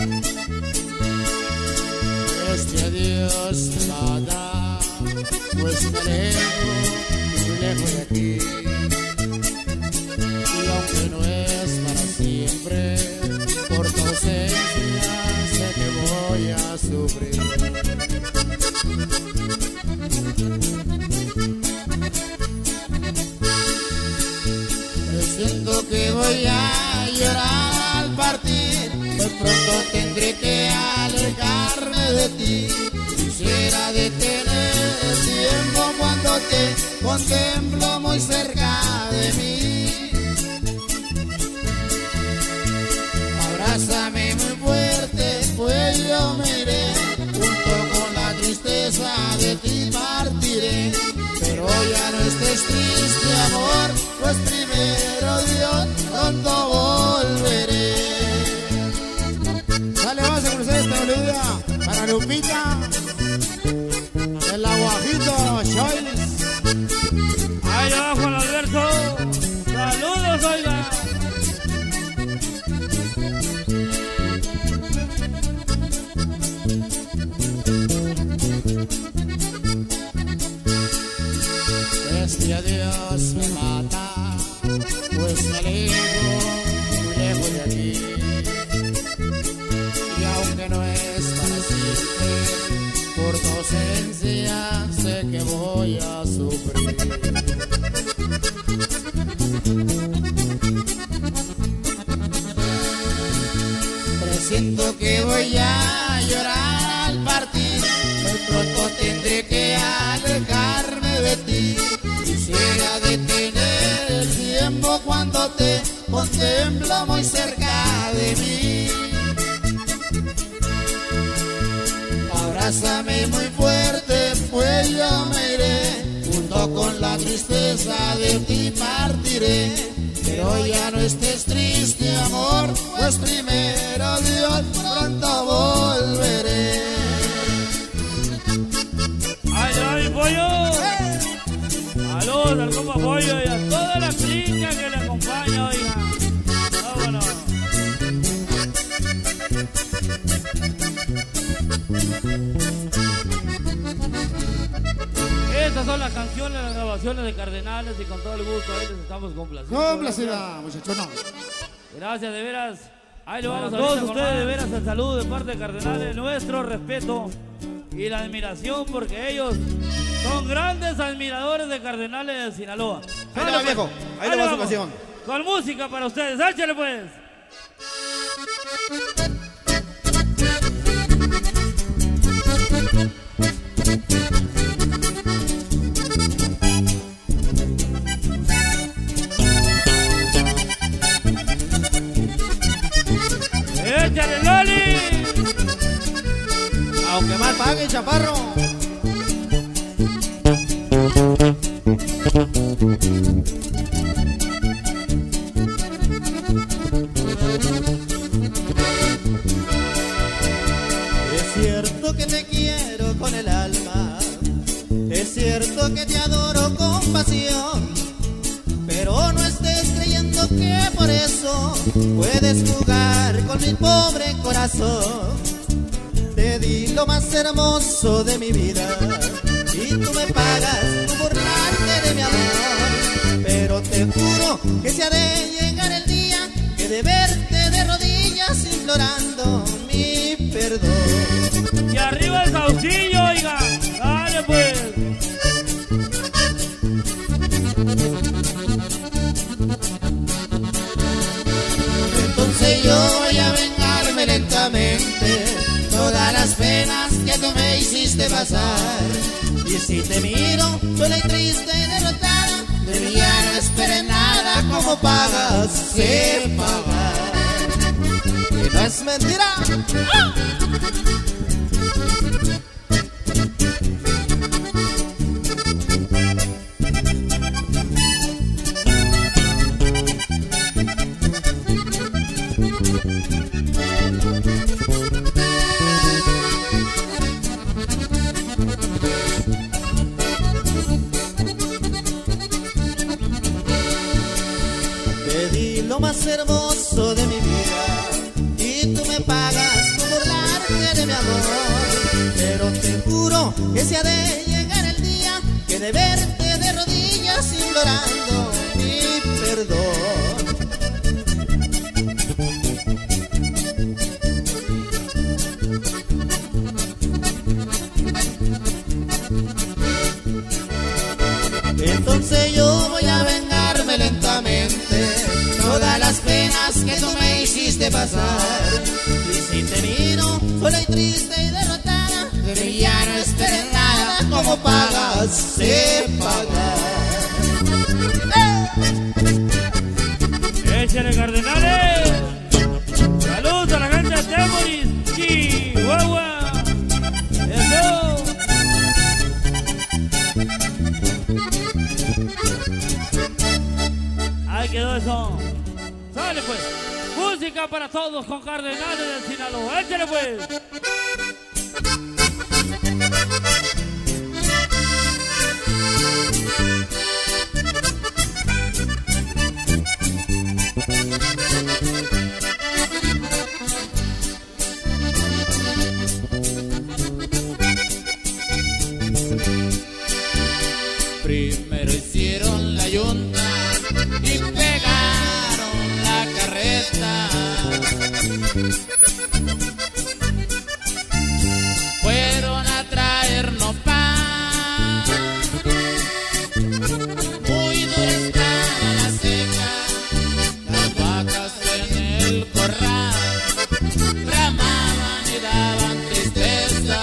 Este adiós me mata, pues me alejo muy lejos de aquí. Y aunque no es para siempre, por tu ausencia sé que voy a sufrir. Siento que voy a llorar al partir, de pronto tendré que alejarme de ti. Quisiera detener el tiempo cuando te contemplo muy cerca de mí. Abrázame muy fuerte, pues yo me iré, junto con la tristeza de ti partiré. Pero ya no estés triste, amor, pues primero Dios, pronto volveré. Dale, vamos a conocer esta melodía para Lupita, el aguajito, Choice. Ahí va Juan Alberto. Saludos, oiga. Este adiós me mata, pues me alejo muy lejos de aquí. Y aunque no es para siempre, por tu ausencia sé que voy a sufrir. Presiento que voy a llorar al partir, muy pronto tendré que alejarme de ti. Quisiera detener el tiempo cuando te contemplo muy cerca de mí. Abrázame muy fuerte, pues yo me iré, junto con la tristeza de ti partiré. Pero ya no estés triste, amor, pues primero Dios, pronto volveré. ¡Ay, ay, pollo! Saludos al compa Pollo y a toda la clica que le acompaña, oiga. Vámonos. Estas son las canciones, las grabaciones de Cardenales y con todo el gusto ahí les estamos complaciendo. Complacida, muchachona. Gracias, de veras. Ahí lo vamos a todos ustedes, de veras, el saludo de parte de Cardenales, nuestro respeto y la admiración, porque ellos son grandes admiradores de Cardenales de Sinaloa. Ahí le va, viejo. Ahí le va su canción. Con música para ustedes. ¡Échale, pues! ¡Échale, Loli! Aunque mal pague, chaparro. Es cierto que te quiero con el alma, es cierto que te adoro con pasión, pero no estés creyendo que por eso puedes jugar con mi pobre corazón. Te di lo más hermoso de mi vida y tú me pagas por burlarte de mi amor. Pero te juro que se ha de llegar el día que de verte de rodillas implorando mi perdón. Y arriba el saucillo, oiga, dale pues. Entonces yo voy a vengarme lentamente todas las penas que tú me hiciste pasar. Y si te miro sola y triste y derrotada, de mí ya no esperes nada, como pagas, sé pagar. y no es mentira. ¡Ah! Lo más hermoso de mi vida y tú me pagas por burlarte de mi amor. Pero te juro que se ha de llegar el día que de verte de rodillas implorando mi perdón. Entonces yo voy a vengarme lentamente todas las penas que tú me hiciste pasar. Y si te miro sola y triste y derrotada, de mí ya no esperes nada, como pagas, sé pagar. ¡Eh! ¡Échale, cardenales! ¡Saludos a la gente de Temoris, Chihuahua! ¡Eso! Ahí quedó eso. Sale pues. Música para todos con Cardenales del Sinaloa. Échale pues. Primero hicieron la yunta y pegaron la carreta. Fueron a traernos pan. Muy dura estaba la seca, las vacas en el corral bramaban y daban tristeza.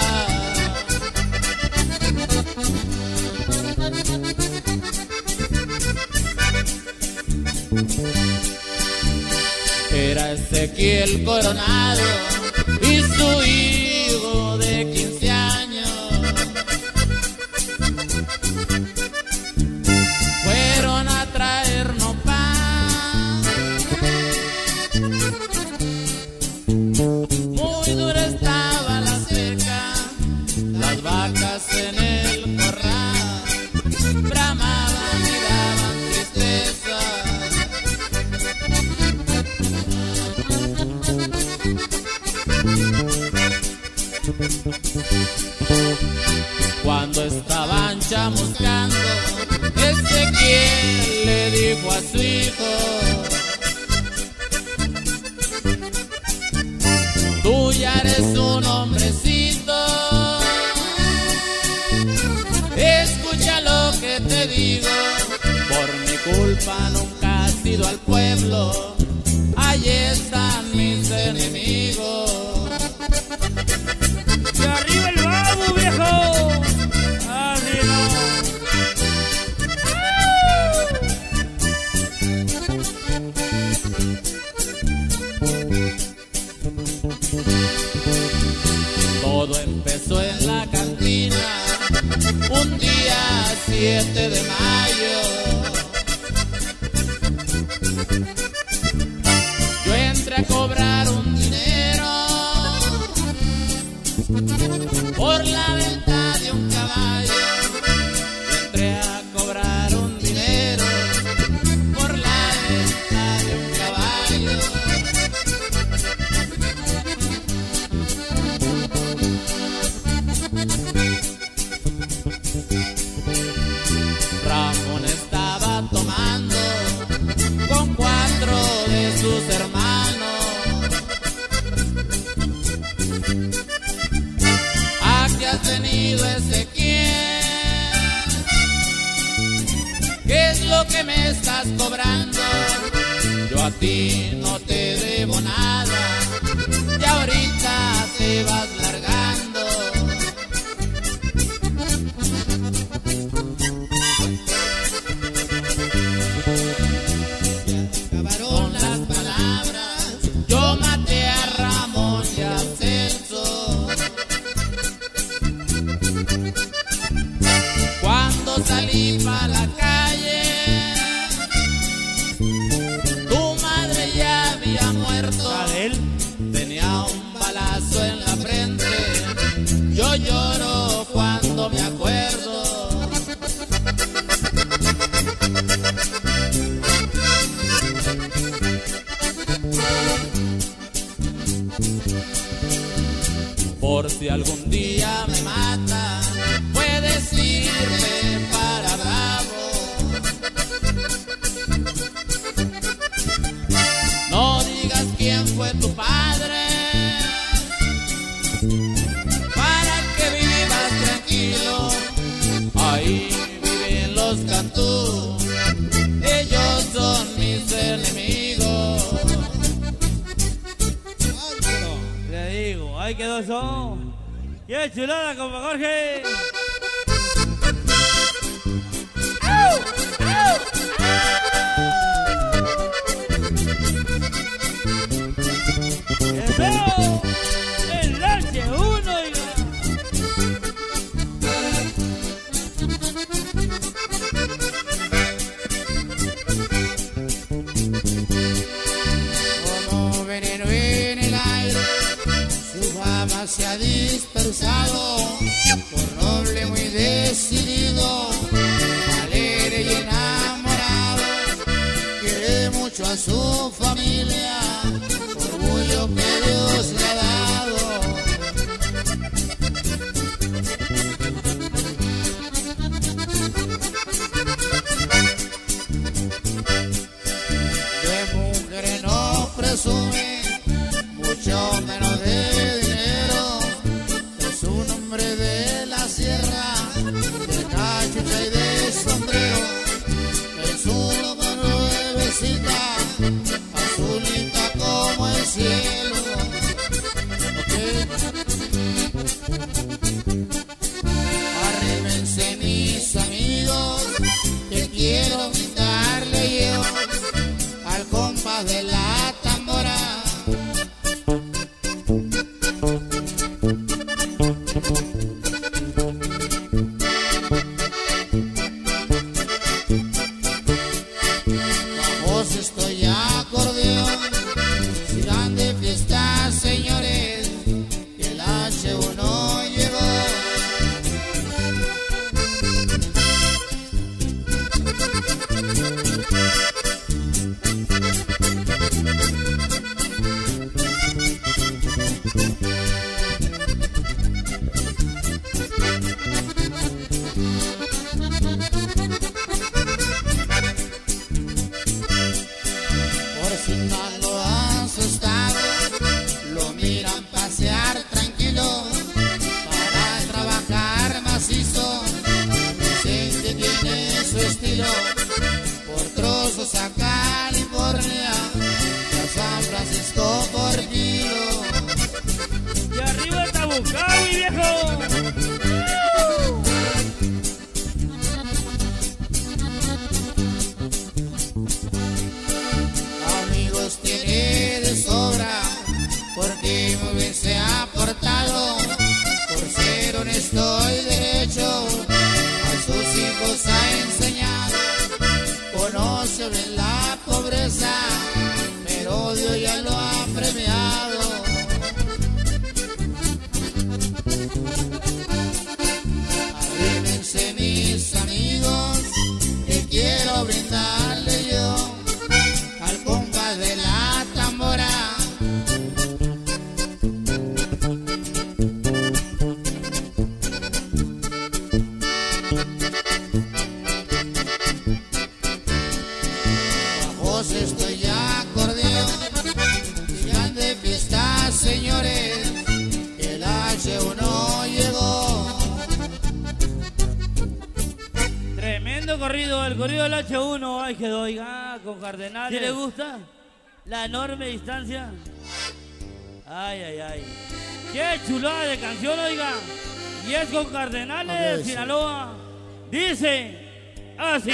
Era Ezequiel Coronado y su hijo de quince años. Fueron a traernos pan. Muy dura estaba la seca, las vacas en el corral bramaban y daban tristeza. Cuando estaban chamuscando, Ezequiel le dijo a su hijo: tú ya eres un hombrecito, escucha lo que te digo. Por mi culpa nunca has ido al pueblo, ahí están mis enemigos. ¡Y arriba el babo, viejo! ¡Así no! Todo empezó en la cantina, un día siete de mayo. Yo entré a cobrar un dinero por la venta de un caballo. Yo entré a cobrar un dinero por la venta de un caballo. ¿qué es lo que me estás cobrando? Yo a ti no te debo nada y ahorita te vas largando. Ya acabaron las palabras, yo maté a Ramón y a Celso. Cuando salí para la calle, tu madre ya había muerto. Tenía un balazo en la frente, yo lloro cuando me acuerdo. Por si algún día me mata, puedes irme para Bravo. No digas quién fue tu padre, para que vivas tranquilo. Ahí viven los Cantú, ellos son mis enemigos. Le digo, ahí quedó son. ¡Qué chulada, compa Jorge! ¡Eso! ¡El H uno, oiga! Como veneno en el aire, su fama se ha dispersado. Por noble muy decidido, alegre y enamorado, quiere mucho a su familia, orgullo que Dios le ha dado. De mujeres no presume, mucho menos de dinero. Es un hombre de la sierra, de cachucha y de sombrero. Es uno con nuevecita, azulita como el cielo. Arrímense mis amigos, que quiero quitarle yo al compás de la tambora. Bajo estoy acordeón, sigan de fiesta, señores, que el H uno llegó. Por si no lo han asustado, lo miran pasear tranquilo, para trabajar macizo, dicen que tiene su estilo. Por trozos a California, a San Francisco por kilo. ¡Y arriba está Bucawi, viejo! Amigos tiene de sobra, porque muy bien se ha portado. Por ser honesto y derecho, a sus hijos ha enseñado. Conoce bien la pobreza, pero Dios ya lo ha premiado. Arrímense mis amigos, que quiero brindarle yo al compás de la tambora. Bajo estoy ya corrido del H uno, ay, quedó, oiga, con Cardenales. ¿Sí le gusta? La enorme distancia. Ay, ay, ay. Qué chulada de canción, oiga. Y es con Cardenales, okay, Sinaloa. Sí. Dice así.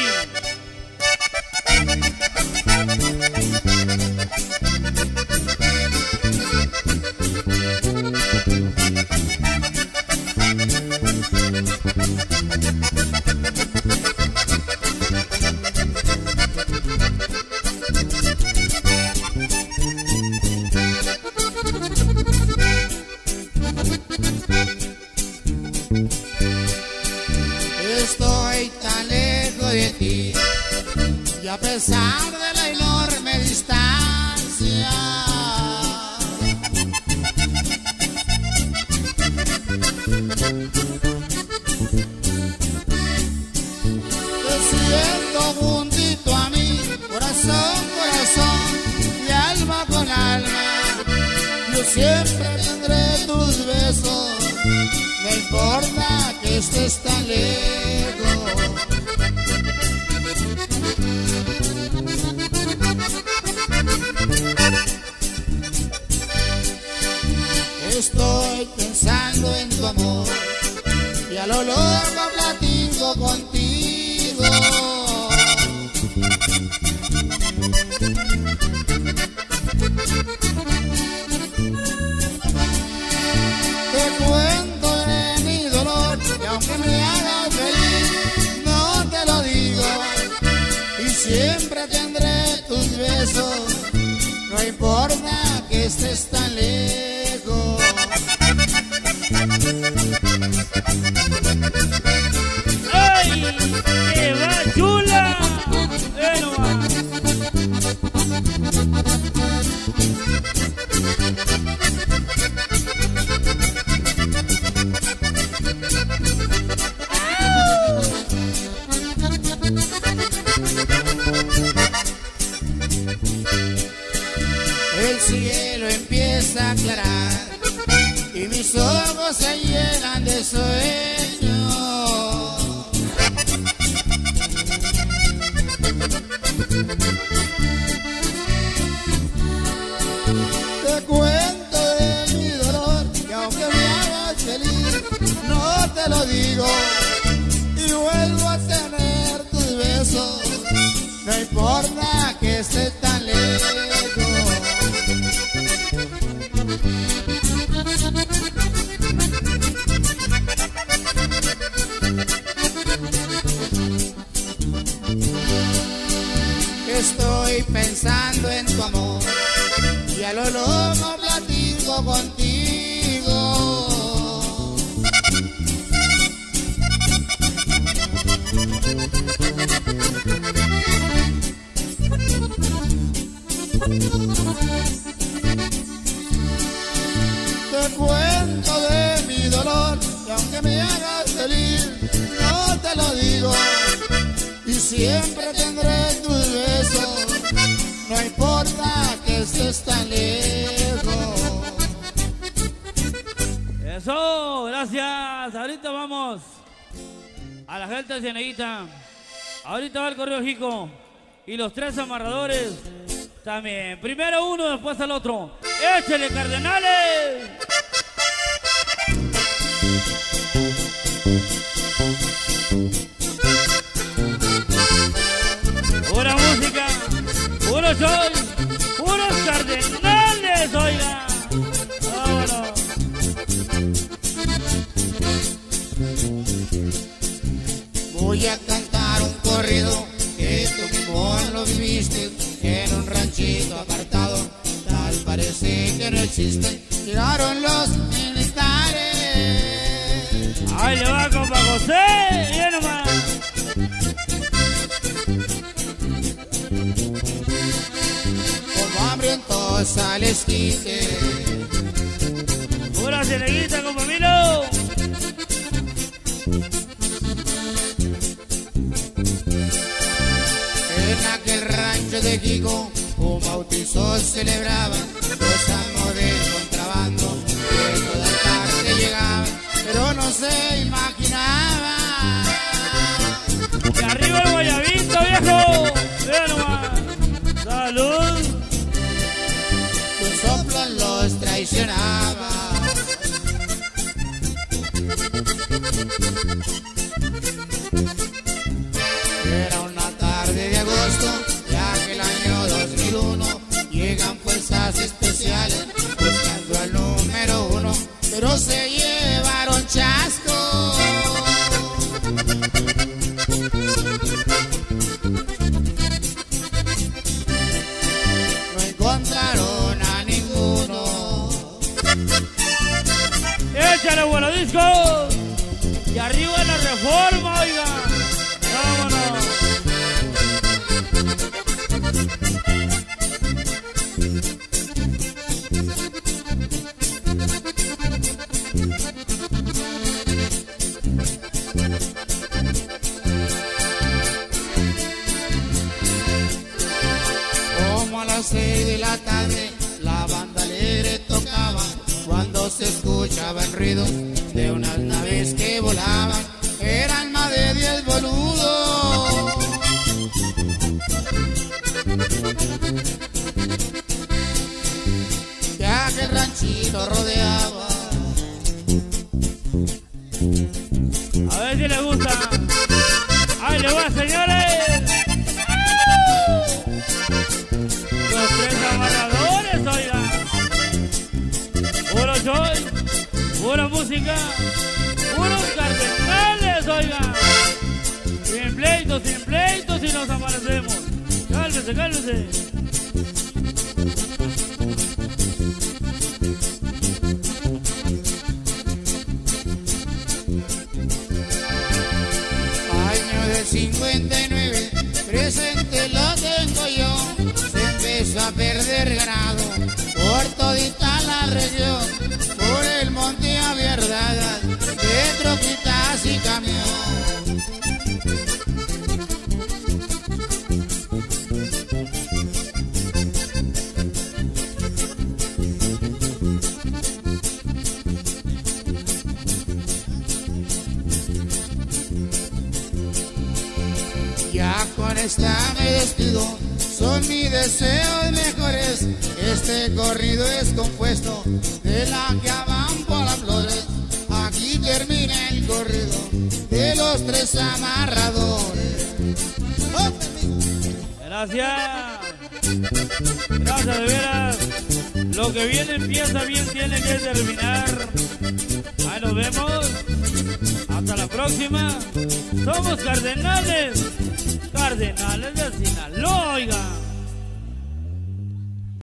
Estoy tan lejos de ti y a pesar de la enorme distancia, te siento juntito a mí, corazón, corazón y alma con alma. Yo siempre tendré tus besos, no importa que estés tan lejos. Estoy pensando en tu amor y a lo loco platico contigo. Te cuento de mi dolor y aunque me hagas feliz, no te lo digo. Y siempre tendré tus besos, no importa que estés tan lejos. ¡Ay! ¡Qué va chula! Bueno, va. El cielo empieza a aclarar y mis ojos se llenan de sueño. Te cuento de mi dolor y aunque me hagas feliz, no te lo digo. Y vuelvo a tener tus besos, no importa que estés tan lejos. Estoy pensando en tu amor y a lo loco platico contigo. Te cuento de mi dolor y aunque me hagas feliz, no te lo digo. Y siempre tendré tus besos, no importa que estés tan lejos. Eso, gracias. Ahorita vamos a la gente de Cieneguita. Ahorita va el Correo Jico y los tres amarradores también. Primero uno, después el otro. ¡Échale, Cardenales! Pura música, puro sol, puros Cardenales, oiga. Vámonos. Voy a cantar un corrido que tú mismo lo viviste, en un ranchito apartado, tal parece que no existe. Llegaron los militares. Ahí le va, compa José, bien nomás. Como hambrientos al esquite. Pura Cieneguita, compa Milo. En aquel rancho de Jico un bautizo celebraban, los amos de contrabando de todas partes llegaban, pero no se imaginaba que arriba el guayabito, viejo! ¡Vean nomás! ¡Salud! Tu soplo los traicionaba. Era una tarde de agosto de aquel año dos mil uno. Llegan fuerzas especiales buscando al número uno, pero se llevaron chasco. No encontraron a ninguno. ¡Échale, bueno disco! Y arriba la Reforma, oiga. ¡Vámonos! Como a las seis de la tarde la banda alegre tocaba, cuando se escuchaban ruidos de unas naves que volaban. Eran más de diez boludos. Que aquel ranchito rodeaba. A ver si le gusta. ¡Ahí le va, señores! Los tres amarradores, oiga. Puro show, pura música, puros cardenales, oiga. Sin pleitos, sin pleitos y nos amanecemos. Cálmese, cálmese. Año del cincuenta y nueve, presente lo tengo yo. Se empezó a perder ganado por todita la región, por el monte abierdadas de troquitas y camión. Ya con esta me despido, son mis deseos mejores. Este corrido es compuesto de la que avan por las flores. Aquí termina el corrido de los tres amarradores. ¡Oh! Gracias. Gracias, de veras. Lo que viene empieza bien, tiene que terminar. Ahí nos vemos. Hasta la próxima. Somos Cardenales. Cardenales de